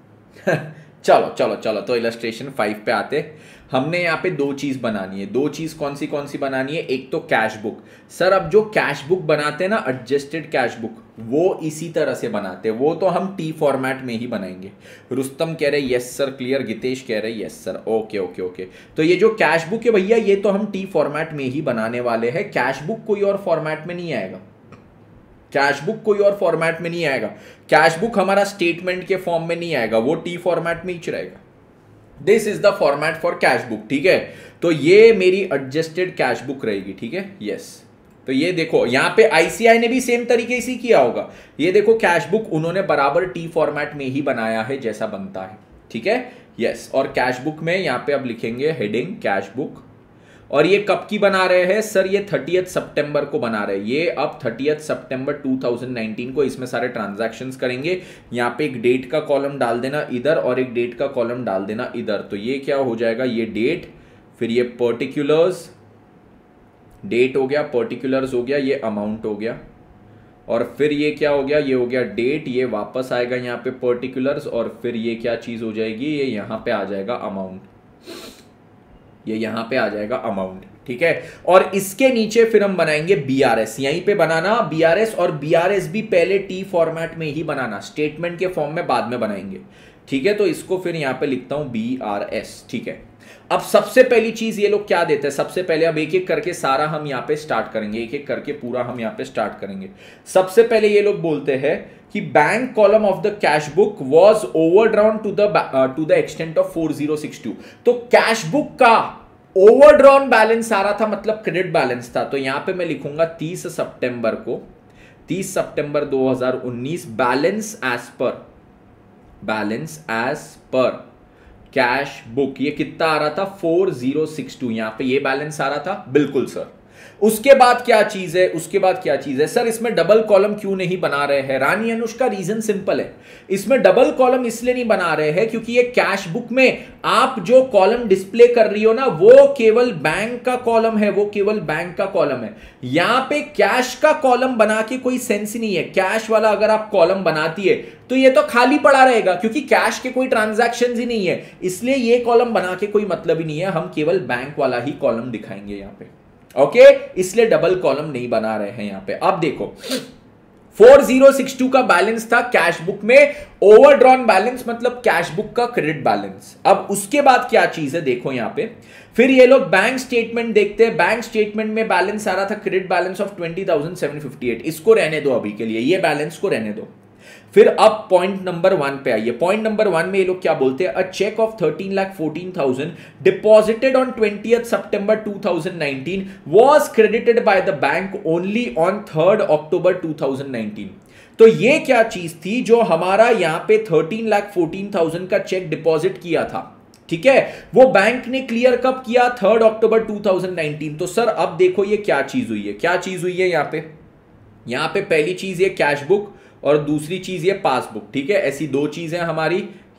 चलो चलो चलो, तो इलस्ट्रेशन फाइव पे आते। हमने यहाँ पे दो चीज बनानी है। दो चीज कौन सी कौन सी बनानी है? एक तो कैश बुक। सर अब जो कैश बुक बनाते हैं ना, एडजस्टेड कैश बुक, वो इसी तरह से बनाते हैं, वो तो हम टी फॉर्मेट में ही बनाएंगे। रुस्तम कह रहे यस सर क्लियर, गितेश कह रहे yes sir. Okay okay okay. तो ये जो कैश बुक है भैया, ये तो हम टी फॉर्मेट में ही बनाने वाले हैं। कैश बुक कोई और फॉर्मेट में नहीं आएगा, कैश बुक कोई और फॉर्मेट में नहीं आएगा। कैश बुक हमारा स्टेटमेंट के फॉर्म में नहीं आएगा, वो टी फॉर्मेट में ही रहेगा। This is the format for cash book. ठीक है, तो ये मेरी एडजस्टेड कैश बुक रहेगी। ठीक है यस। तो ये देखो यहां पे आईसीआई ने भी सेम तरीके से किया होगा। ये देखो कैश बुक उन्होंने बराबर टी फॉर्मेट में ही बनाया है जैसा बनता है। ठीक है यस। और कैश बुक में यहां पे अब लिखेंगे हेडिंग कैश बुक। और ये कब की बना रहे हैं सर? ये थर्टियथ सितंबर को बना रहे हैं। ये अब thirtieth September two thousand nineteen को इसमें सारे ट्रांजैक्शंस करेंगे। यहाँ पे एक डेट का कॉलम डाल देना इधर और एक डेट का कॉलम डाल देना इधर। तो ये क्या हो जाएगा? ये डेट, फिर ये पर्टिकुलर्स, डेट हो गया, पर्टिकुलर्स हो गया, ये अमाउंट हो गया, और फिर ये क्या हो गया? ये हो गया डेट, ये वापस आएगा यहाँ पे पर्टिकुलर्स, और फिर ये क्या चीज हो जाएगी? ये यहाँ पे आ जाएगा अमाउंट, ये यहां पे आ जाएगा अमाउंट। ठीक है, और इसके नीचे फिर हम बनाएंगे बीआरएस। यहीं पे बनाना बीआरएस, और बीआरएस भी पहले टी फॉर्मेट में ही बनाना, स्टेटमेंट के फॉर्म में बाद में बनाएंगे। ठीक है, तो इसको फिर यहां पे लिखता हूं बीआरएस। ठीक है, अब सबसे पहली चीज ये लोग क्या देते हैं? सबसे पहले अब एक एक करके सारा हम यहाँ पे स्टार्ट करेंगे, एक एक करके पूरा हम यहाँ पे स्टार्ट करेंगे। सबसे पहले ये लोग बोलते हैं कि bank column of the cash book was overdrawn to the to the extent of four zero six two. तो कैश बुक का ओवरड्रॉन बैलेंस आ रहा था, मतलब क्रेडिट बैलेंस था। तो यहां पे मैं लिखूंगा तीस सितंबर को, तीस सितंबर दो हज़ार उन्नीस, balance as per, balance as per cash book. ये कितना आ रहा था? Four zero six two. यहां पे ये बैलेंस आ रहा था, बिल्कुल सर। उसके बाद क्या चीज है? उसके बाद क्या चीज है सर? इसमें डबल कॉलम क्यों नहीं बना रहे हैं? रानी अनुष्का, रीजन सिंपल है। इसमें डबल कॉलम इसलिए नहीं बना रहे हैं क्योंकि ये कैश बुक में आप जो कॉलम डिस्प्ले कर रही हो ना, वो केवल बैंक का कॉलम है, वो केवल बैंक का कॉलम है। यहां पे कैश का कॉलम बना के कोई सेंस ही नहीं है। कैश वाला अगर आप कॉलम बनाती है तो ये तो खाली पड़ा रहेगा, क्योंकि कैश के कोई ट्रांजैक्शंस ही नहीं है, इसलिए ये कॉलम बना के कोई मतलब ही नहीं है। हम केवल बैंक वाला ही कॉलम दिखाएंगे यहां पे। Okay okay? इसलिए डबल कॉलम नहीं बना रहे हैं यहां पे। अब देखो फोर जीरो सिक्स टू का बैलेंस था कैश बुक में, ओवरड्रॉन बैलेंस मतलब कैश बुक का क्रेडिट बैलेंस। अब उसके बाद क्या चीज है देखो यहां पे, फिर ये लोग बैंक स्टेटमेंट देखते हैं। बैंक स्टेटमेंट में बैलेंस आ रहा था credit balance of twenty thousand seven fifty eight. इसको रहने दो अभी के लिए, ये बैलेंस को रहने दो। फिर अब पॉइंट नंबर वन पे आइए। पॉइंट नंबर वन में ये लोग क्या बोलते हैं? A cheque of thirteen lakh fourteen thousand deposited on twentieth September two thousand nineteen was credited by the bank only on third October two thousand nineteen. तो ये क्या चीज थी जो हमारा यहां पे थर्टीन लाख फोर्टीन थाउजेंड का चेक डिपॉजिट किया था? ठीक है, वो बैंक ने क्लियर कब किया? Third October two thousand nineteen. तो सर अब देखो ये क्या चीज हुई है, क्या चीज हुई है यहां पे? यहां पे पहली चीज ये कैश बुक और दूसरी चीज ये पासबुक। ठीक है, ऐसी दो चीजें हमारी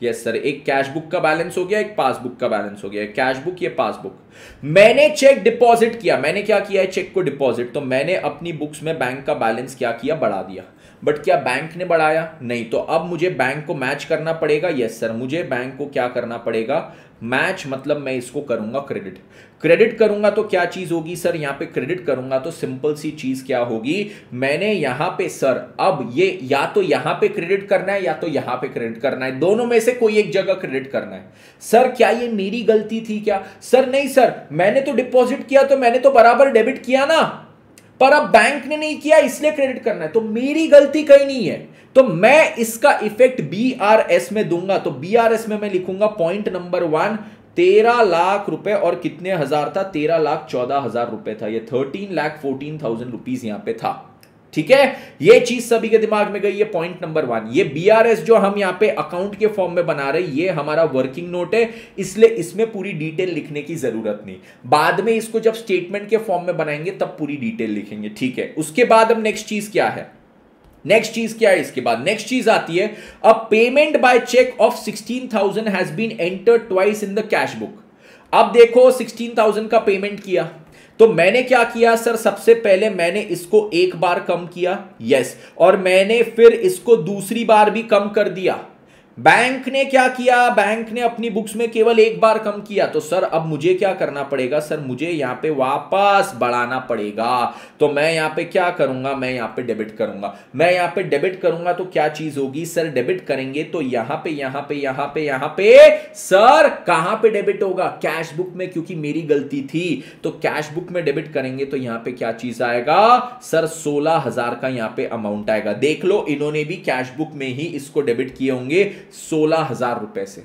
यस सर, एक कैश बुक का बैलेंस हो गया, एक पासबुक का बैलेंस हो गया, कैश बुक ये पासबुक। मैंने चेक डिपॉजिट किया, मैंने क्या किया है, चेक को डिपॉजिट, तो मैंने अपनी बुक्स में बैंक का बैलेंस क्या किया, बढ़ा दिया। बट क्या बैंक ने बढ़ाया? नहीं। तो अब मुझे बैंक को मैच करना पड़ेगा। यस सर, मुझे बैंक को क्या करना पड़ेगा, मैच, मतलब मैं इसको करूंगा क्रेडिट। क्रेडिट करूंगा तो क्या चीज होगी सर, यहां पे क्रेडिट करूंगा तो सिंपल सी चीज क्या होगी, मैंने यहां पे सर अब ये या तो यहां पे क्रेडिट करना है या तो यहां पे क्रेडिट करना है, दोनों में से कोई एक जगह क्रेडिट करना है। सर क्या ये मेरी गलती थी क्या? सर नहीं सर, मैंने तो डिपॉजिट किया तो मैंने तो बराबर डेबिट किया ना, पर अब बैंक ने नहीं किया इसलिए क्रेडिट करना है, तो मेरी गलती कहीं नहीं है। तो मैं इसका इफेक्ट बी आर एस में दूंगा, तो बी आर एस में मैं लिखूंगा पॉइंट नंबर वन, तेरह लाख रुपए और कितने हजार था, तेरह लाख चौदह हजार रुपए था, ये thirteen lakh fourteen thousand rupees यहां पे था। ठीक है, ये चीज सभी के दिमाग में गई है, पॉइंट नंबर वन। ये बीआरएस जो हम यहां पे अकाउंट के फॉर्म में बना रहे हैं, ये हमारा वर्किंग नोट है, इसलिए इसमें पूरी डिटेल लिखने की जरूरत नहीं, बाद में इसको जब स्टेटमेंट के फॉर्म में बनाएंगे तब पूरी डिटेल लिखेंगे। ठीक है, उसके बाद अब नेक्स्ट चीज क्या है, नेक्स्ट चीज क्या है इसके बाद, नेक्स्ट चीज आती है a payment by cheque of sixteen thousand has been entered twice in the cash book. अब देखो सिक्सटीन थाउजेंड का पेमेंट किया, तो मैंने क्या किया सर, सबसे पहले मैंने इसको एक बार कम किया, यस, और मैंने फिर इसको दूसरी बार भी कम कर दिया। बैंक ने क्या किया, बैंक ने अपनी बुक्स में केवल एक बार कम किया, तो सर अब मुझे क्या करना पड़ेगा, सर मुझे यहां पे वापस बढ़ाना पड़ेगा। तो मैं यहां पे क्या करूंगा, मैं यहां पे डेबिट करूंगा, मैं यहां पे डेबिट करूंगा तो क्या चीज होगी सर, डेबिट करेंगे तो यहां पे यहां पे यहां पे यहां पे सर कहां पे डेबिट होगा, कैश बुक में, क्योंकि मेरी गलती थी। तो कैश बुक में डेबिट करेंगे तो यहां पे क्या चीज आएगा सर, सोलह हजार का यहां पे अमाउंट आएगा। देख लो इन्होंने भी कैश बुक में ही इसको डेबिट किए होंगे सोलह हजार रुपए से।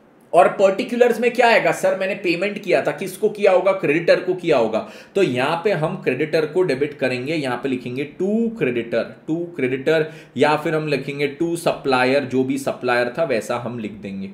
और पर्टिकुलर्स में क्या आएगा सर, मैंने पेमेंट किया था, किसको किया होगा, क्रेडिटर को किया होगा, तो यहां पे हम क्रेडिटर को डेबिट करेंगे, यहां पे लिखेंगे टू क्रेडिटर, टू क्रेडिटर, या फिर हम लिखेंगे टू सप्लायर, जो भी सप्लायर था वैसा हम लिख देंगे।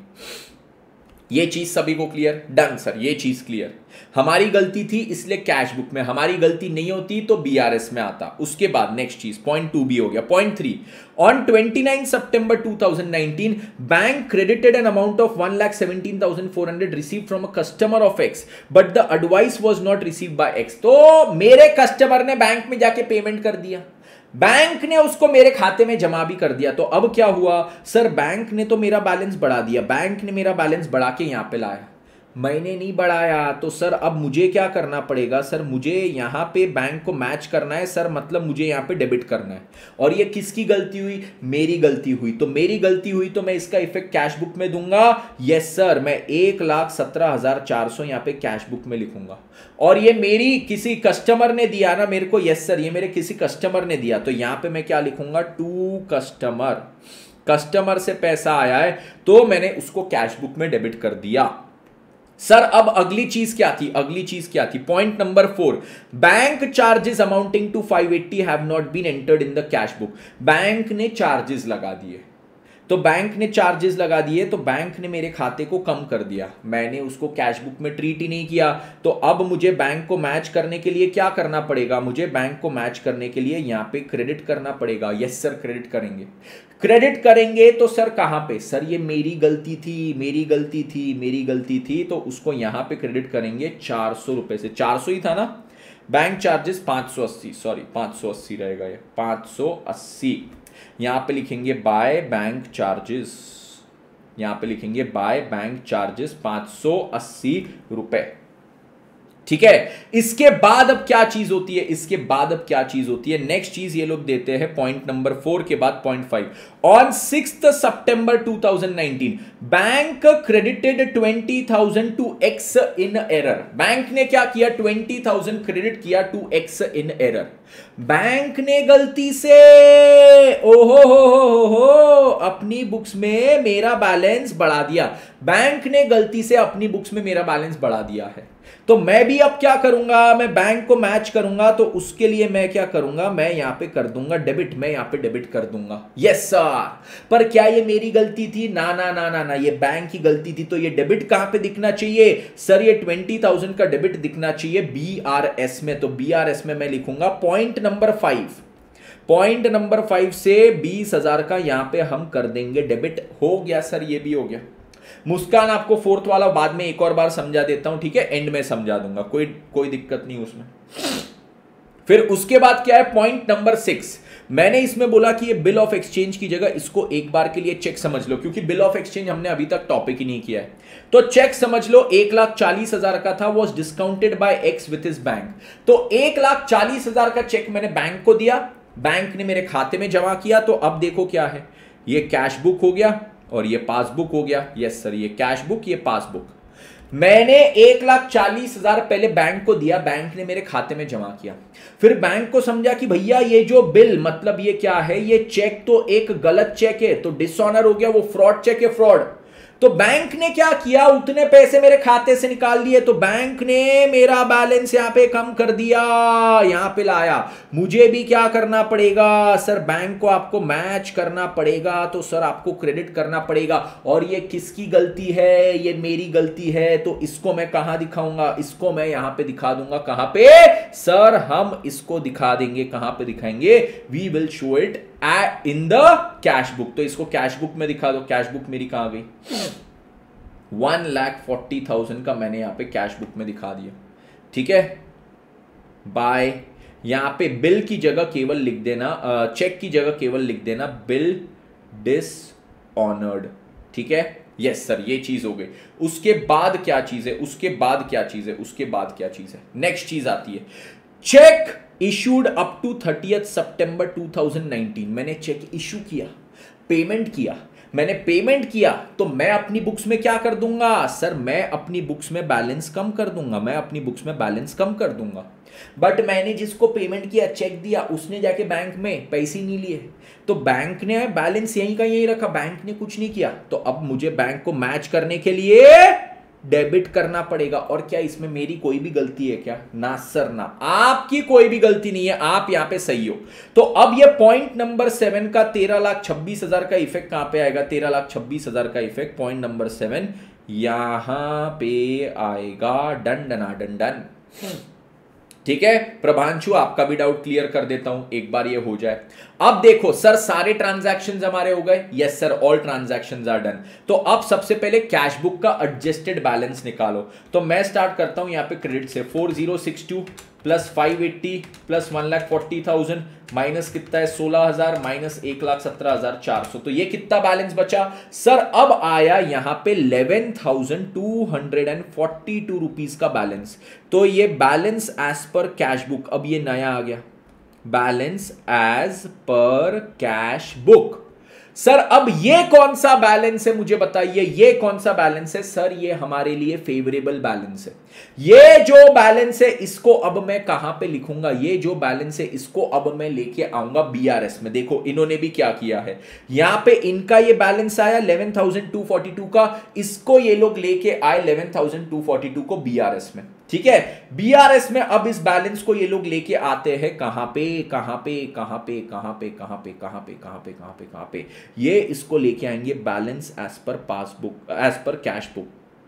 ये चीज सभी को क्लियर, डन सर, ये चीज क्लियर। हमारी गलती थी इसलिए कैश बुक में, हमारी गलती नहीं होती तो बीआरएस में आता। उसके बाद नेक्स्ट चीज पॉइंट टू बी हो गया। Point three, on twenty nine September two thousand nineteen bank credited an amount of one lakh seventeen thousand four hundred receive from a customer of X but the advice was not received by X. तो मेरे customer ने bank में जाके payment कर दिया, bank ने उसको मेरे खाते में जमा भी कर दिया, तो अब क्या हुआ सर, बैंक ने तो मेरा बैलेंस बढ़ा दिया, बैंक ने मेरा बैलेंस बढ़ा के यहां पे लाया, मैंने नहीं बढ़ाया। तो सर अब मुझे क्या करना पड़ेगा सर, मुझे यहां पे बैंक को मैच करना है सर, मतलब मुझे यहां पे डेबिट करना है। और ये किसकी गलती हुई, मेरी गलती हुई, तो मेरी गलती हुई तो मैं इसका इफेक्ट कैश बुक में दूंगा। यस सर, मैं एक लाख सत्रह हजार चार सौ यहां पे कैश बुक में लिखूंगा। और ये मेरी किसी कस्टमर ने दिया ना मेरे को, यस सर, ये मेरे किसी कस्टमर ने दिया, तो यहां पे मैं क्या लिखूंगा, टू कस्टमर, कस्टमर से पैसा आया है तो मैंने उसको कैश बुक में डेबिट कर दिया। सर अब अगली चीज क्या थी, अगली चीज क्या थी, point number four, bank charges amounting to five eighty have not been entered in the cash book. Bank ने चार्जेस लगा दिए, तो बैंक ने चार्जेस लगा दिए तो बैंक ने मेरे खाते को कम कर दिया, मैंने उसको कैश बुक में ट्रीट ही नहीं किया। तो अब मुझे बैंक को मैच करने के लिए क्या करना पड़ेगा, मुझे बैंक को मैच करने के लिए यहां पे क्रेडिट करना पड़ेगा। यस सर, क्रेडिट करेंगे, क्रेडिट करेंगे तो सर कहां पे, सर ये मेरी गलती थी, मेरी गलती थी, मेरी गलती थी, तो उसको यहां पे क्रेडिट करेंगे चार सौ रुपए से, चार सौ ही था ना, बैंक चार्जेस पांच सौ अस्सी, सॉरी पांच सौ अस्सी रहेगा, ये पांच सौ अस्सी। यहां पे लिखेंगे बाय बैंक चार्जेस, यहां पे लिखेंगे बाय बैंक चार्जेस पांच सौ अस्सी रुपए। ठीक है, इसके बाद अब क्या चीज होती है, इसके बाद अब क्या चीज होती है, नेक्स्ट चीज ये लोग देते हैं पॉइंट नंबर फोर के बाद point five, on sixth September two thousand nineteen bank credited twenty thousand to X in error. Bank ने क्या किया, ट्वेंटी थाउजेंड क्रेडिट किया to X in error. Bank ने गलती से ओहो हो हो हो अपनी बुक्स में मेरा बैलेंस बढ़ा दिया, बैंक ने गलती से अपनी बुक्स में मेरा बैलेंस बढ़ा दिया है, तो मैं भी अब क्या करूंगा, मैं बैंक को मैच करूंगा, तो उसके लिए मैं क्या करूंगा, मैं यहां पे कर दूंगा डेबिट, मैं यहां पे डेबिट कर दूंगा। यस सर, पर क्या ये मेरी गलती थी, ना ना ना ना ना, ये बैंक की गलती थी, तो ये डेबिट कहां पे दिखना चाहिए सर, ये ट्वेंटी थाउजेंड का डेबिट दिखना चाहिए बी आर एस में, तो बी आर एस में मैं लिखूंगा point number five, point number five से बीस हजार का यहां पे हम कर देंगे डेबिट। हो गया सर, ये भी हो गया। मुस्कान आपको फोर्थ वाला बाद में एक और बार समझा देता हूं, ठीक है, एंड में समझा दूंगा, कोई कोई दिक्कत नहीं उसमें। फिर उसके बाद क्या है, पॉइंट नंबर सिक्स। मैंने इसमें बोला कि ये बिल ऑफ एक्सचेंज की जगह इसको एक बार के लिए चेक समझ लो, क्योंकि बिल ऑफ एक्सचेंज हमने अभी तक टॉपिक ही नहीं किया है। तो चेक समझ लो, एक लाख चालीस हजार का था, was discounted by X with his bank. तो एक लाख चालीस हजार का चेक मैंने बैंक को दिया, बैंक ने मेरे खाते में जमा किया। तो अब देखो क्या है, ये कैश बुक हो गया और ये पासबुक हो गया। यस सर, ये कैश बुक, ये पासबुक। मैंने एक लाख चालीस हजार पहले बैंक को दिया, बैंक ने मेरे खाते में जमा किया। फिर बैंक को समझा कि भैया ये जो बिल, मतलब ये क्या है, ये चेक तो एक गलत चेक है, तो डिसऑनर हो गया, वो फ्रॉड चेक है, फ्रॉड। तो बैंक ने क्या किया, उतने पैसे मेरे खाते से निकाल लिए। तो बैंक ने मेरा बैलेंस यहां पे कम कर दिया, यहां पे लाया। मुझे भी क्या करना पड़ेगा सर, बैंक को आपको मैच करना पड़ेगा। तो सर आपको क्रेडिट करना पड़ेगा। और ये किसकी गलती है, ये मेरी गलती है। तो इसको मैं कहां दिखाऊंगा, इसको मैं यहां पे दिखा दूंगा। कहां पे सर, हम इसको दिखा देंगे, कहां पे दिखाएंगे, we will show it in the cash book. तो इसको कैश बुक में दिखा दो। कैश बुक मेरी कहां गई, वन लाख फोर्टी थाउजेंड का मैंने यहां पे कैश बुक में दिखा दिया, ठीक है। बाय, यहां पे बिल की जगह केवल लिख देना, चेक की जगह केवल लिख देना बिल डिसऑनर्ड, ठीक है। यस सर, ये चीज हो गई। उसके बाद क्या चीज है, उसके बाद क्या चीज है, उसके बाद क्या चीज है, नेक्स्ट चीज आती है cheque issued up to thirtieth September two thousand nineteen. मैंने चेक इशू किया, पेमेंट किया। मैंने पेमेंट किया तो मैं अपनी बुक्स में क्या कर दूंगा सर, मैं अपनी बुक्स में बैलेंस कम कर दूंगा, मैं अपनी बुक्स में बैलेंस कम कर दूंगा। बट मैंने जिसको पेमेंट किया, चेक दिया, उसने जाके बैंक में पैसे नहीं लिए, तो बैंक ने बैलेंस यहीं का यहीं रखा, बैंक ने कुछ नहीं किया। तो अब मुझे बैंक को मैच करने के लिए डेबिट करना पड़ेगा। और क्या इसमें मेरी कोई भी गलती है क्या, ना सर ना, आपकी कोई भी गलती नहीं है, आप यहां पे सही हो। तो अब ये पॉइंट नंबर सेवन का तेरह लाख छब्बीस हजार का इफेक्ट कहां पे आएगा, तेरह लाख छब्बीस हजार का इफेक्ट पॉइंट नंबर सेवन यहां पे आएगा। डन डना डन डन, ठीक है। प्रभांशु आपका भी डाउट क्लियर कर देता हूं, एक बार ये हो जाए। अब देखो सर, सारे ट्रांजैक्शंस हमारे हो गए। Yes sir, all transactions are done. तो अब सबसे पहले कैश बुक का एडजस्टेड बैलेंस निकालो। तो मैं स्टार्ट करता हूं यहां पे क्रेडिट से, four zero six two plus five eighty plus one lakh forty thousand minus कितना है, सोलह हजार माइनस एक लाख सत्रह हजार चार सौ। तो ये कितना बैलेंस बचा सर, अब आया यहां पे eleven thousand two hundred and forty two rupees का बैलेंस। तो ये balance as per cash book, अब ये नया आ गया, balance as per cash book. Sir अब ये कौन सा बैलेंस है मुझे बताइए, ये कौन सा बैलेंस है सर, ये हमारे लिए फेवरेबल बैलेंस है। ये जो बैलेंस है इसको अब मैं कहां पे लिखूंगा, ये जो बैलेंस है इसको अब मैं लेके आऊंगा बीआरएस में। देखो इन्होंने भी क्या किया है, यहां पे इनका ये बैलेंस आया eleven thousand two forty two का, इसको ये लोग लेके आए eleven thousand two forty two को बीआरएस में, ठीक है। बीआरएस में अब इस बैलेंस को ये लोग लेके आते हैं कहां पे, कहां पे, कहां पे, कहां पे, कहां पे, कहां पे, कहां पे, कहां पे, कहां पे, ये इसको लेके आएंगे balance as per passbook, as per cash book,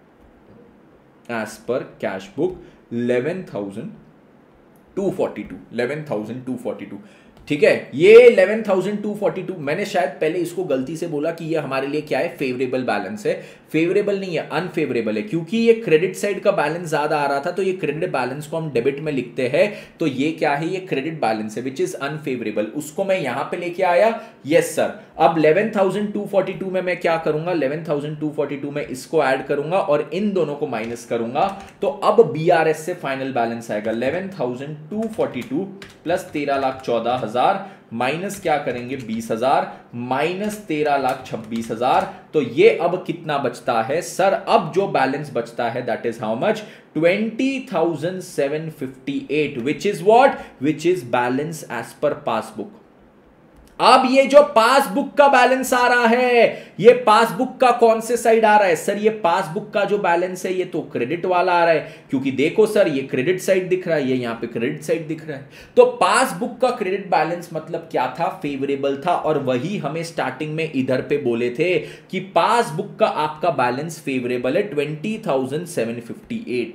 as per cash book eleven thousand two forty two, eleven thousand two forty two, ठीक है। ये eleven thousand two forty two, मैंने शायद पहले इसको गलती से बोला कि ये हमारे लिए क्या है, फेवरेबल बैलेंस है। फेवरेबल नहीं है, अनफेवरेबल है, क्योंकि ये क्रेडिट साइड का बैलेंस ज्यादा आ रहा था, तो ये क्रेडिट बैलेंस को हम डेबिट में लिखते हैं, तो ये क्या है, ये क्रेडिट बैलेंस है विच इज अनफेवरेबल। उसको मैं यहां पे लेके आया, यस सर। अब eleven thousand two forty two में मैं क्या करूंगा, eleven thousand two forty two में इसको ऐड करूंगा और इन दोनों को माइनस करूंगा, तो अब बीआरएस से फाइनल बैलेंस आएगा eleven thousand two forty two plus तेरह लाख चौदह हजार माइनस क्या करेंगे, बीस हजार माइनस तेरह लाख छब्बीस हजार। तो ये अब कितना बचता है सर, अब जो बैलेंस बचता है that is how much, twenty thousand seven fifty eight, which is what, which is balance as per passbook. अब ये जो पासबुक का बैलेंस आ रहा है, ये पासबुक का कौन से साइड आ रहा है सर, ये पासबुक का जो बैलेंस है ये तो क्रेडिट वाला आ रहा है, क्योंकि देखो सर ये क्रेडिट साइड दिख रहा है, ये यहां पे क्रेडिट साइड दिख रहा है। तो पासबुक का क्रेडिट बैलेंस मतलब क्या था, फेवरेबल था, और वही हमें स्टार्टिंग में इधर पे बोले थे कि पासबुक का आपका बैलेंस फेवरेबल है twenty thousand seven fifty eight.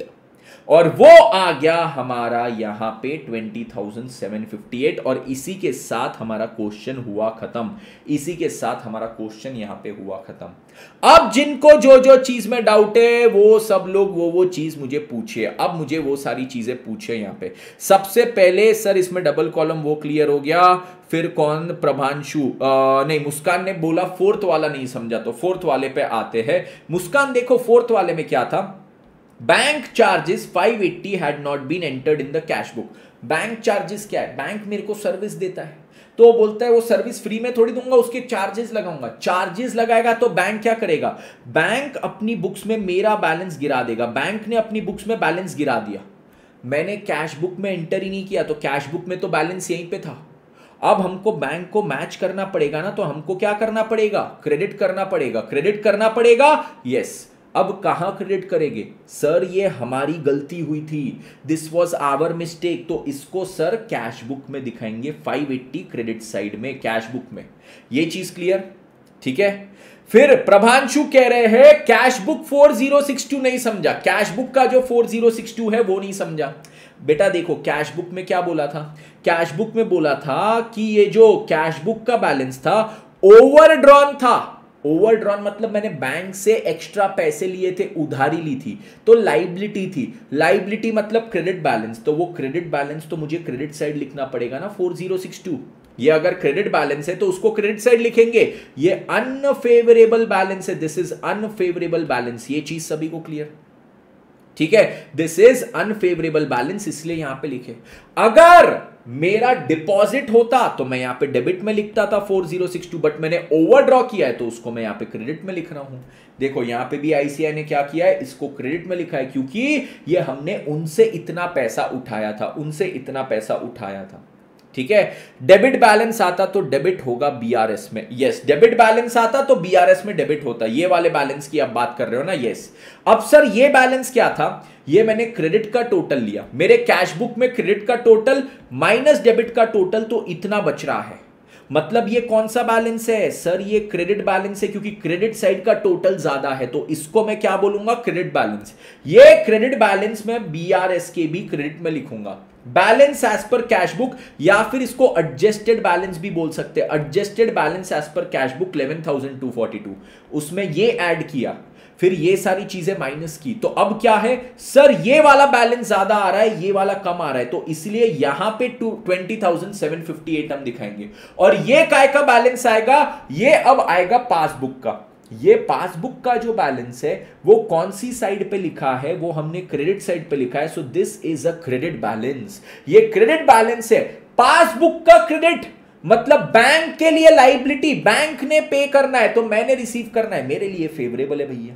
और वो आ गया हमारा यहां पे twenty thousand seven fifty eight और इसी के साथ हमारा क्वेश्चन हुआ खत्म। इसी के साथ हमारा क्वेश्चन यहां पे हुआ खत्म। अब जिनको जो जो चीज में डाउट है वो सब लोग वो वो चीज मुझे पूछिए। अब मुझे वो सारी चीजें पूछिए। यहां पे सबसे पहले सर इसमें डबल कॉलम वो क्लियर हो गया। फिर कौन, प्रभांशु नहीं, मुस्कान ने बोला फोर्थ वाला नहीं समझा, तो फोर्थ वाले पे आते हैं। मुस्कान देखो फोर्थ वाले में क्या था, bank charges five eighty had not been entered in the cash book. Bank charges क्या है, बैंक मेरे को सर्विस देता है तो बोलता है वो सर्विस फ्री में थोड़ी दूंगा, उसके चार्जेस लगाऊंगा। चार्जेस लगाएगा तो बैंक क्या करेगा, बैंक अपनी बुक्स में मेरा बैलेंस गिरा देगा। बैंक ने अपनी बुक्स में बैलेंस गिरा दिया, मैंने कैश बुक में एंटर ही नहीं किया, तो कैश बुक में तो बैलेंस यहीं पे था। अब हमको बैंक को मैच करना पड़ेगा ना, तो हमको क्या करना पड़ेगा, क्रेडिट करना पड़ेगा। क्रेडिट करना पड़ेगा, यस। अब कहां क्रेडिट करेंगे, सर ये हमारी गलती हुई थी, दिस वॉज आवर मिस्टेक, तो इसको सर कैश बुक में दिखाएंगे फाइव एटी क्रेडिट साइड में, कैश बुक में। ये चीज क्लियर, ठीक है। फिर प्रभांशु कह रहे हैं cash book four zero six two नहीं समझा, कैश बुक का जो फोर जीरो सिक्स टू है वो नहीं समझा। बेटा देखो कैश बुक में क्या बोला था, कैश बुक में बोला था कि ये जो कैश बुक का बैलेंस था ओवरड्रॉन था। ओवरड्रॉन मतलब मैंने बैंक से एक्स्ट्रा पैसे लिए थे, उधारी ली थी, तो लाइबिलिटी थी। लाइबिलिटी मतलब क्रेडिट बैलेंस, तो वो क्रेडिट बैलेंस तो मुझे क्रेडिट साइड लिखना पड़ेगा ना फोर जीरो सिक्स टू। ये अगर क्रेडिट बैलेंस है तो उसको क्रेडिट साइड लिखेंगे। ये अनफेवरेबल बैलेंस है, दिस इज अनफेवरेबल बैलेंस। ये चीज सभी को क्लियर, ठीक है। दिस इज अनफेवरेबल बैलेंस, इसलिए यहां पे लिखे। अगर मेरा डिपॉजिट होता तो मैं यहां पे डेबिट में लिखता था four zero six two, but मैंने ओवरड्रॉ किया है तो उसको मैं यहां पे क्रेडिट में लिख रहा हूं। देखो यहां पे भी आईसीआई ने क्या किया है, इसको क्रेडिट में लिखा है, क्योंकि ये हमने उनसे इतना पैसा उठाया था, उनसे इतना पैसा उठाया था, ठीक है। डेबिट बैलेंस आता तो डेबिट होगा बीआरएस में, यस। डेबिट बैलेंस आता तो बीआरएस में डेबिट होता, ये वाले बैलेंस की आप बात कर रहे हो ना, यस। अब सर ये बैलेंस क्या था, ये मैंने क्रेडिट का टोटल लिया, मेरे कैश बुक में क्रेडिट का टोटल माइनस डेबिट का टोटल, तो इतना बच रहा है। मतलब ये कौन सा बैलेंस है सर, ये क्रेडिट बैलेंस है, क्योंकि क्रेडिट साइड का टोटल ज्यादा है, तो इसको मैं क्या बोलूंगा, क्रेडिट बैलेंस। ये क्रेडिट बैलेंस में बीआरएस के भी क्रेडिट में लिखूंगा, balance as per cash book, या फिर इसको एडजस्टेड बैलेंस भी बोल सकते हैं। Adjusted balance as per cash book eleven thousand two forty two, उसमें ये ऐड किया, फिर ये सारी चीजें माइनस की, तो अब क्या है सर, ये वाला बैलेंस ज्यादा आ रहा है, ये वाला कम आ रहा है, तो इसलिए यहां पे twenty thousand seven fifty eight हम दिखाएंगे। और ये काय का बैलेंस आएगा, ये अब आएगा पासबुक का। ये पासबुक का जो बैलेंस है वो कौन सी साइड पे लिखा है, वो हमने क्रेडिट साइड पे लिखा है, so this is a credit balance. ये क्रेडिट बैलेंस है, पासबुक का क्रेडिट मतलब बैंक के लिए लाइबिलिटी, बैंक ने पे करना है तो मैंने रिसीव करना है, मेरे लिए फेवरेबल है भैया,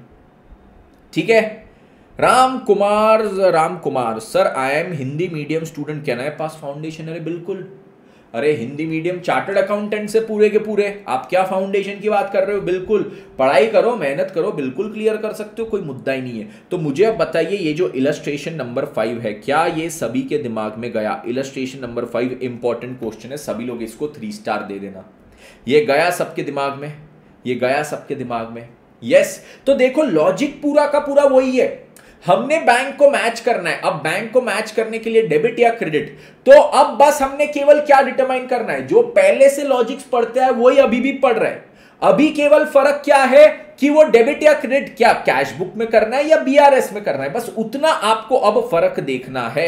ठीक है। Ram Kumar, Ram Kumar sir I am Hindi medium student, can I pass foundation? अरे बिल्कुल, अरे हिंदी मीडियम चार्टर्ड अकाउंटेंट से पूरे के पूरे, आप क्या फाउंडेशन की बात कर रहे हो, बिल्कुल पढ़ाई करो, मेहनत करो, बिल्कुल क्लियर कर सकते हो, कोई मुद्दा ही नहीं है। तो मुझे अब बताइए ये जो इलस्ट्रेशन नंबर फाइव है, क्या ये सभी के दिमाग में गया? Illustration number five important question है, सभी लोग इसको थ्री स्टार दे देना। ये गया सबके दिमाग में, ये गया सबके दिमाग में, यस। तो देखो लॉजिक पूरा का पूरा वही है, हमने बैंक को मैच करना है। अब बैंक को मैच करने के लिए डेबिट या क्रेडिट, तो अब बस हमने केवल क्या डिटरमाइन करना है, जो पहले से लॉजिक्स पढ़ते हैं वही अभी भी पढ़ रहे हैं। अभी केवल फर्क क्या है कि वो डेबिट या क्रेडिट क्या कैश बुक में करना है या बीआरएस में करना है, बस उतना आपको अब फर्क देखना है।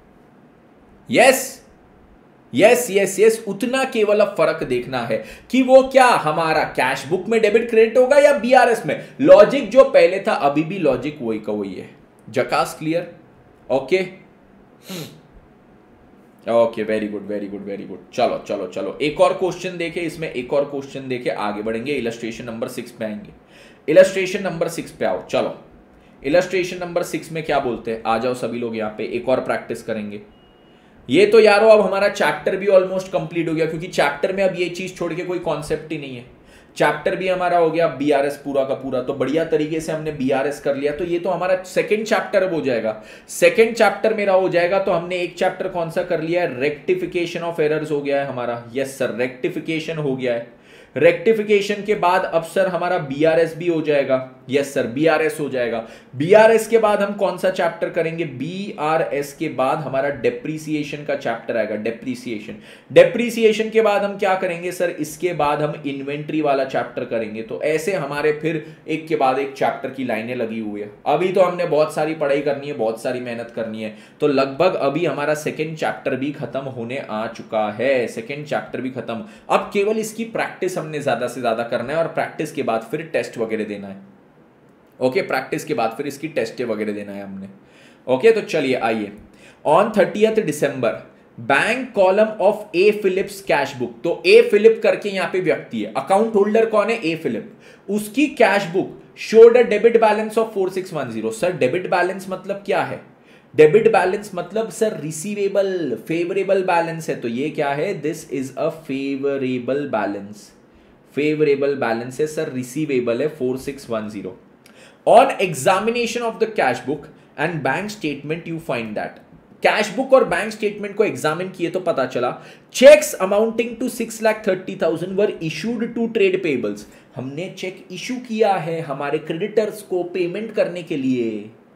यस यस यस यस उतना केवल अब फर्क देखना है कि वो क्या हमारा कैश बुक में डेबिट क्रेडिट होगा या बीआरएस में। लॉजिक जो पहले था अभी भी लॉजिक वही का वही है। जकास clear? Okay okay, very good very good very good. चलो चलो चलो एक और क्वेश्चन देखे, इसमें एक और क्वेश्चन देखे आगे बढ़ेंगे, इलस्ट्रेशन नंबर सिक्स पे आएंगे। इलस्ट्रेशन नंबर सिक्स पे आओ, चलो इलस्ट्रेशन नंबर सिक्स में क्या बोलते हैं, आ जाओ सभी लोग यहाँ पे, एक और प्रैक्टिस करेंगे। ये तो यारो अब हमारा चैप्टर भी ऑलमोस्ट कंप्लीट हो गया, क्योंकि चैप्टर में अब ये चीज छोड़ के कोई कॉन्सेप्ट ही नहीं है। चैप्टर भी हमारा हो गया बीआरएस पूरा का पूरा, तो बढ़िया तरीके से हमने बीआरएस कर लिया, तो ये तो हमारा सेकंड चैप्टर अब हो जाएगा। सेकंड चैप्टर मेरा हो जाएगा, तो हमने एक चैप्टर कौन सा कर लिया है, रेक्टिफिकेशन ऑफ एरर्स हो गया है हमारा। यस सर, रेक्टिफिकेशन हो गया है। रेक्टिफिकेशन के बाद अब सर हमारा बीआरएस भी हो जाएगा। यस सर, बीआरएस हो जाएगा। बीआरएस के बाद हम कौन सा चैप्टर करेंगे? बीआरएस के बाद हमारा डेप्रीसिएशन का चैप्टर आएगा। डेप्रीसिएशन डेप्रीसिएशन के बाद हम क्या करेंगे सर? इसके बाद हम इन्वेंट्री वाला चैप्टर करेंगे। तो ऐसे हमारे फिर एक के बाद एक चैप्टर की लाइनें लगी हुई है। अभी तो हमने बहुत सारी पढ़ाई करनी है, बहुत सारी मेहनत करनी है, तो लगभग अभी हमारा सेकेंड चैप्टर भी खत्म होने आ चुका है। सेकेंड चैप्टर भी खत्म, अब केवल इसकी प्रैक्टिस हमने ज्यादा से ज्यादा करना है और प्रैक्टिस के बाद फिर टेस्ट वगैरह देना है। ओके, प्रैक्टिस के बाद फिर इसकी टेस्ट वगैरह देना है हमने। ओके, तो चलिए आइए, on thirtieth December bank column of A Philip's cash book. तो ए फिलिप करके यहां पे व्यक्ति है, अकाउंट होल्डर कौन है? A Philip. उसकी cash book showed a debit balance of four six one zero. Sir debit balance मतलब क्या है? डेबिट बैलेंस मतलब सर रिसीवेबल, फेवरेबल बैलेंस है। तो ये क्या है? This is a favourable balance. Favourable balance है सर, रिसीवेबल है four six one zero. On examination of the cash book and bank statement you find that. Cash book और bank statement को examine किए तो पता चला cheques amounting to six lakh thirty thousand were issued to trade payables. हमने cheque issue किया है हमारे क्रेडिटर्स को पेमेंट करने के लिए,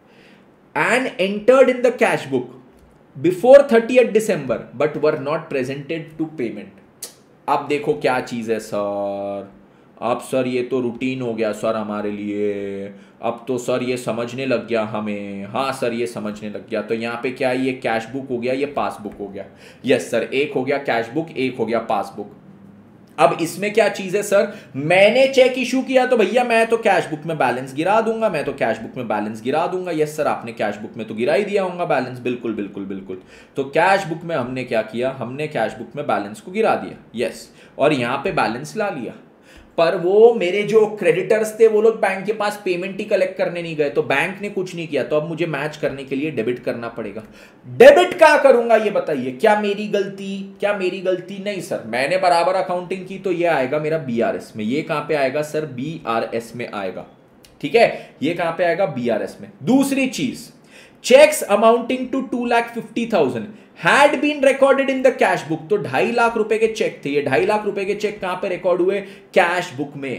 and entered in the cash book before thirtieth December but were not presented to payment. अब देखो क्या चीज है सर, अब सर ये तो रूटीन हो गया सर हमारे लिए, अब तो सर ये समझने लग गया हमें। हाँ सर ये समझने लग गया। तो यहाँ पे क्या है? ये कैश बुक हो गया, ये पासबुक हो गया। यस सर, एक हो गया कैश बुक, एक हो गया पासबुक। अब इसमें क्या चीज है सर? मैंने चेक इशू किया तो भैया मैं तो कैश बुक में बैलेंस गिरा दूंगा, मैं तो कैश बुक में बैलेंस गिरा दूंगा। यस सर, आपने कैश बुक में तो गिरा ही दिया होगा बैलेंस। बिल्कुल बिल्कुल बिल्कुल। तो कैश बुक में हमने क्या किया? हमने कैश बुक में बैलेंस को गिरा दिया। यस, और यहां पे बैलेंस ला लिया। पर वो मेरे जो क्रेडिटर्स थे वो लोग बैंक के पास पेमेंट ही कलेक्ट करने नहीं गए, तो बैंक ने कुछ नहीं किया। तो अब मुझे मैच करने के लिए डेबिट करना पड़ेगा। डेबिट क्या करूंगा ये बताइए? क्या मेरी गलती? क्या मेरी गलती? नहीं सर, मैंने बराबर अकाउंटिंग की तो ये आएगा मेरा बीआरएस में। ये कहां पे आएगा सर? बीआरएस में आएगा। ठीक है, ये कहां पे आएगा? बीआरएस में। दूसरी चीज, cheques amounting to two lakh fifty thousand had been recorded in the cash book. तो ढाई लाख रुपए के चेक थे, ये ढाई लाख रुपए के चेक कहां पे रिकॉर्ड हुए? कैश बुक में।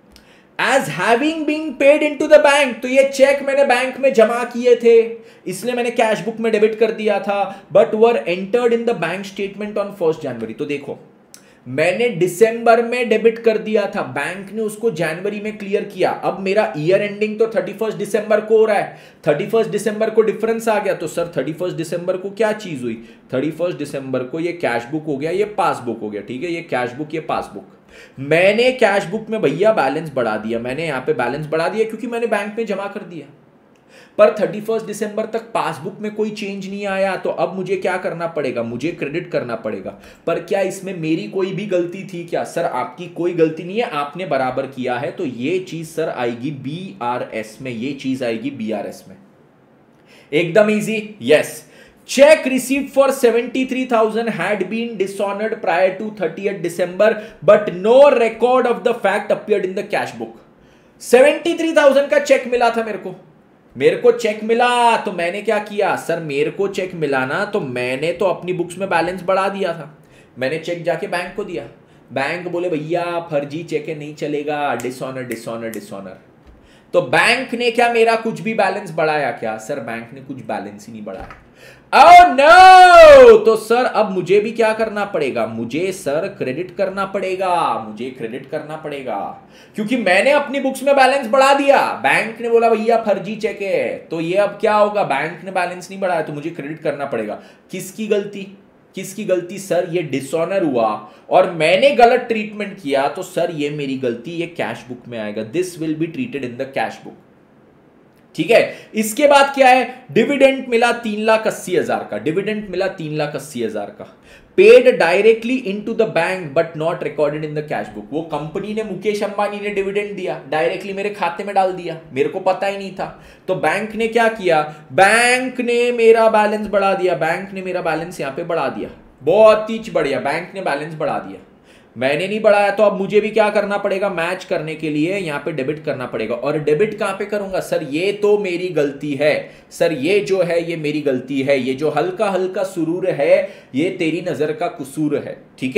As having been paid into the bank, तो ये चेक मैंने बैंक में जमा किए थे, इसलिए मैंने कैश बुक में डेबिट कर दिया था। But were entered in the bank statement on first January. तो देखो, मैंने दिसंबर में डेबिट कर दिया था, बैंक ने उसको जनवरी में क्लियर किया। अब मेरा ईयर एंडिंग तो थर्टी फर्स्ट दिसंबर को हो रहा है, थर्टी फर्स्ट दिसंबर को डिफरेंस आ गया। तो सर थर्टी फर्स्ट दिसंबर को क्या चीज हुई? थर्टी फर्स्ट दिसंबर को ये कैश बुक हो गया, ये पासबुक हो गया। ठीक है, ये कैश बुक, ये पासबुक। मैंने कैश बुक में भैया बैलेंस बढ़ा दिया, मैंने यहां पे बैलेंस बढ़ा दिया क्योंकि मैंने बैंक में जमा कर दिया। पर थर्टी फर्स्ट दिसंबर तक पासबुक में कोई चेंज नहीं आया, तो अब मुझे क्या करना पड़ेगा? मुझे क्रेडिट करना पड़ेगा। पर क्या इसमें मेरी कोई भी गलती थी क्या? सर आपकी कोई गलती नहीं है, आपने बराबर किया है। तो ये चीज सर आएगी बीआरएस में, ये चीज आएगी बीआरएस में। एकदम easy. Yes, cheque received for seventy three thousand had been dishonoured prior to thirtieth December but no record of the fact appeared in the cash book. Seventy three thousand का cheque मिला था मेरे को, मेरे को check मिला तो मैंने क्या किया? सर मेरे को चेक मिला ना, तो मैंने तो अपनी बुक्स में बैलेंस बढ़ा दिया था। मैंने चेक जाके बैंक को दिया, बैंक बोले भैया फर्जी चेक है, नहीं चलेगा, डिसऑनर डिसऑनर डिसऑनर। तो बैंक ने क्या मेरा कुछ भी बैलेंस बढ़ाया क्या? सर बैंक ने कुछ बैलेंस ही नहीं बढ़ाया। Oh no! तो सर अब मुझे भी क्या करना पड़ेगा? मुझे सर क्रेडिट करना पड़ेगा, मुझे क्रेडिट करना पड़ेगा क्योंकि मैंने अपनी बुक्स में बैलेंस बढ़ा दिया। बैंक ने बोला भैया फर्जी चेक है, तो ये अब क्या होगा? बैंक ने बैलेंस नहीं बढ़ाया तो मुझे क्रेडिट करना पड़ेगा। किसकी गलती? किसकी गलती? सर ये डिसऑनर हुआ और मैंने गलत ट्रीटमेंट किया, तो सर ये मेरी गलती, ये कैश बुक में आएगा। This will be treated in the cash book. ठीक है, इसके बाद क्या है? डिविडेंड मिला तीन लाख अस्सी हजार का, डिविडेंड मिला तीन लाख अस्सी हजार का, paid directly into the bank but not recorded in the cash book. वो कंपनी ने, मुकेश अंबानी ने डिविडेंड दिया, डायरेक्टली मेरे खाते में डाल दिया, मेरे को पता ही नहीं था। तो बैंक ने क्या किया? बैंक ने मेरा बैलेंस बढ़ा दिया, बैंक ने मेरा बैलेंस यहां पे बढ़ा दिया। बहुत ही बढ़िया, बैंक ने बैलेंस बढ़ा दिया, मैंने नहीं बढ़ाया। तो अब मुझे भी क्या करना पड़ेगा? मैच करने के लिए यहाँ पे डेबिट करना पड़ेगा। और डेबिट कहाँ पे करूंगा? सर ये तो मेरी गलती है, सर ये जो है ये मेरी गलती है, ये जो हल्का हल्का सुरूर है ये तेरी नजर का कसूर है। ठीक है,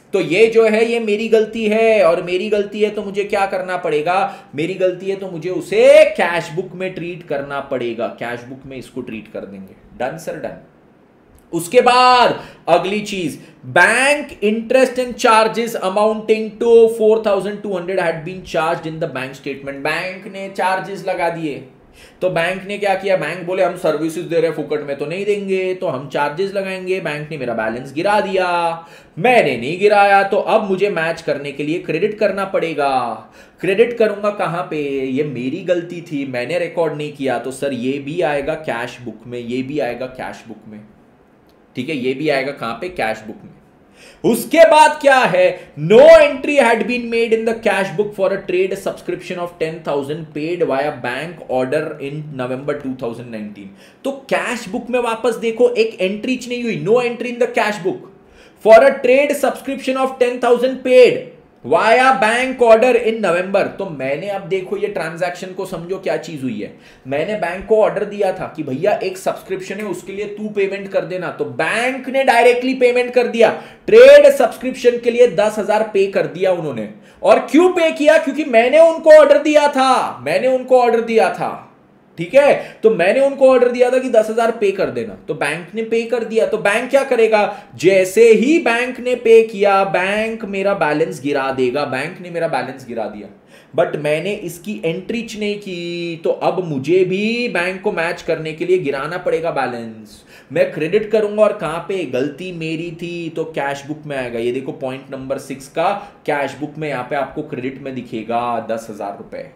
तो ये जो है ये मेरी गलती है, और मेरी गलती है तो मुझे क्या करना पड़ेगा, मेरी गलती है तो मुझे उसे कैश बुक में ट्रीट करना पड़ेगा, कैश बुक में इसको ट्रीट कर देंगे। Done sir, done. उसके बाद अगली चीज, bank interest and charges amounting to four thousand two hundred had been charged in the bank statement. Bank ने चार्जेस लगा दिए, तो बैंक ने क्या किया, बैंक बोले हम सर्विसेज दे रहे हैं, फुकट में तो नहीं देंगे, तो हम चार्जेस लगाएंगे। बैंक ने मेरा बैलेंस गिरा दिया, मैंने नहीं गिराया, तो अब मुझे मैच करने के लिए क्रेडिट करना पड़ेगा। क्रेडिट करूंगा कहां पे, ये मेरी गलती थी, मैंने रिकॉर्ड नहीं किया, तो सर ये भी आएगा कैश बुक में, ये भी आएगा कैश बुक में, ठीक है, ये भी आएगा कहां पे, कैश बुक में। उसके बाद क्या है, no entry had been made in the cash book for a trade subscription of ten thousand paid via bank order in November two thousand nineteen. तो कैश बुक में वापस देखो एक एंट्री नहीं हुई, no entry in the cash book for a trade subscription of ten thousand paid via bank order in November. तो मैंने, अब देखो ये ट्रांजैक्शन को समझो क्या चीज हुई है, मैंने बैंक को ऑर्डर दिया था कि भैया एक सब्सक्रिप्शन है उसके लिए तू पेमेंट कर देना, तो बैंक ने डायरेक्टली पेमेंट कर दिया, ट्रेड सब्सक्रिप्शन के लिए दस हजार पे कर दिया उन्होंने। और क्यों पे किया, क्योंकि मैंने उनको ऑर्डर दिया था, मैंने उनको ऑर्डर दिया था, ठीक है, तो मैंने उनको ऑर्डर दिया था कि दस हजार पे कर देना, तो बैंक ने पे कर दिया। तो बैंक क्या करेगा, जैसे ही बैंक ने पे किया, बैंक मेरा बैलेंस गिरा देगा, बैंक ने मेरा बैलेंस गिरा दिया, बट मैंने इसकी एंट्री नहीं की, तो अब मुझे भी बैंक को मैच करने के लिए गिराना पड़ेगा बैलेंस। मैं क्रेडिट करूंगा और कहां पे, गलती मेरी थी, तो कैश बुक में आएगा। ये देखो पॉइंट नंबर सिक्स का कैश बुक में यहां पे आपको क्रेडिट में दिखेगा दस हजार रुपए,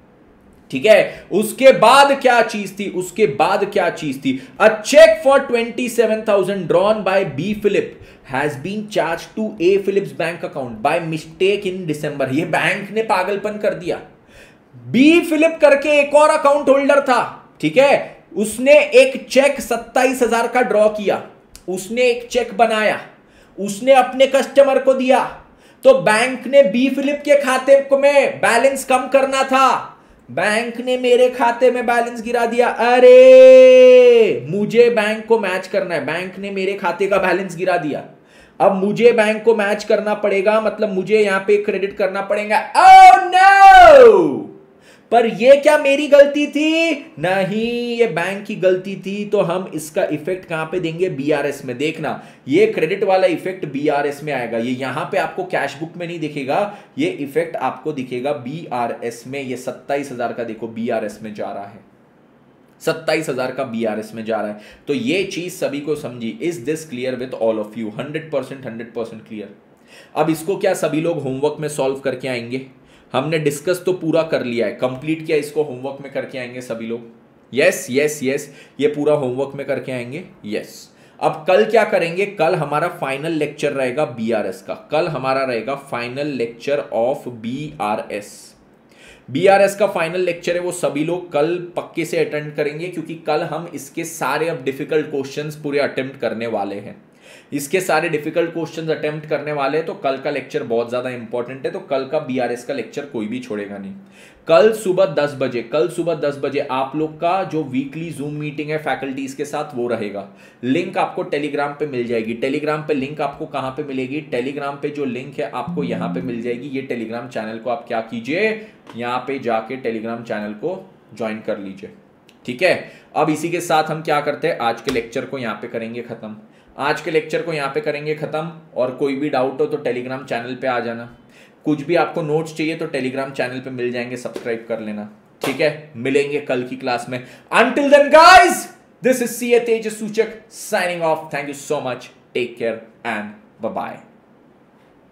ठीक है। उसके बाद क्या चीज थी, उसके बाद क्या चीज थी, a cheque for twenty seven thousand drawn by B Philip has been charged to A Philip's bank account by mistake in December. ये बैंक ने पागलपन कर दिया, बी फिलिप करके एक और अकाउंट होल्डर था, ठीक है, उसने एक चेक सत्ताईस हजार का ड्रॉ किया, उसने एक चेक बनाया, उसने अपने कस्टमर को दिया, तो बैंक ने बी फिलिप के खाते में बैलेंस कम करना था, बैंक ने मेरे खाते में बैलेंस गिरा दिया। अरे मुझे बैंक को मैच करना है, बैंक ने मेरे खाते का बैलेंस गिरा दिया, अब मुझे बैंक को मैच करना पड़ेगा, मतलब मुझे यहां पे क्रेडिट करना पड़ेगा। ओह नो, पर ये क्या मेरी गलती थी, नहीं ये बैंक की गलती थी, तो हम इसका इफेक्ट कहां पे देंगे, बीआरएस में। देखना ये क्रेडिट वाला इफेक्ट बीआरएस में आएगा, ये यहां पे आपको कैश बुक में नहीं दिखेगा, ये इफेक्ट आपको दिखेगा बीआरएस में। ये सत्ताईस हजार का देखो बीआरएस में जा रहा है, सत्ताईस हजार का बीआरएस में जा रहा है। तो ये चीज सभी को समझी। Is this clear with all of you, hundred percent hundred percent clear. अब इसको क्या सभी लोग होमवर्क में सॉल्व करके आएंगे, हमने डिस्कस तो पूरा कर लिया है, कंप्लीट किया, इसको होमवर्क में करके आएंगे सभी लोग। यस यस यस, ये पूरा होमवर्क में करके आएंगे। यस, अब कल क्या करेंगे, कल हमारा फाइनल लेक्चर रहेगा बीआरएस का, कल हमारा रहेगा final lecture of BRS. BRS का फाइनल लेक्चर है, वो सभी लोग कल पक्के से अटेंड करेंगे, क्योंकि कल हम इसके सारे अब डिफिकल्ट क्वेश्चंस पूरे अटेम्प्ट करने वाले हैं, इसके सारे डिफिकल्ट क्वेश्चंस अटेम्प्ट करने वाले हैं। तो कल का लेक्चर बहुत ज्यादा इंपॉर्टेंट है, तो कल का बीआरएस का लेक्चर कोई भी छोड़ेगा नहीं। कल सुबह दस बजे, कल सुबह दस बजे आप लोग का जो वीकली जूम मीटिंग है फैकल्टीज के साथ वो रहेगा। लिंक आपको टेलीग्राम पे मिल जाएगी। टेलीग्राम पे लिंक आपको कहां पे मिलेगी, टेलीग्राम पे जो लिंक है आपको यहां पे मिल जाएगी। ये टेलीग्राम चैनल को आप क्या कीजिए, यहां पे जाके टेलीग्राम चैनल को ज्वाइन कर लीजिए, ठीक है। अब इसी के साथ हम क्या करते हैं, आज के लेक्चर को यहाँ पे करेंगे खत्म, आज के लेक्चर को यहाँ पे करेंगे खत्म। और कोई भी डाउट हो तो टेलीग्राम चैनल पे आ जाना, कुछ भी आपको नोट्स चाहिए तो टेलीग्राम चैनल पे मिल जाएंगे, सब्सक्राइब कर लेना, ठीक है। मिलेंगे कल की क्लास में। Until then guys, this is C A Tej Suchak signing off. Thank you so much, take care and bye bye.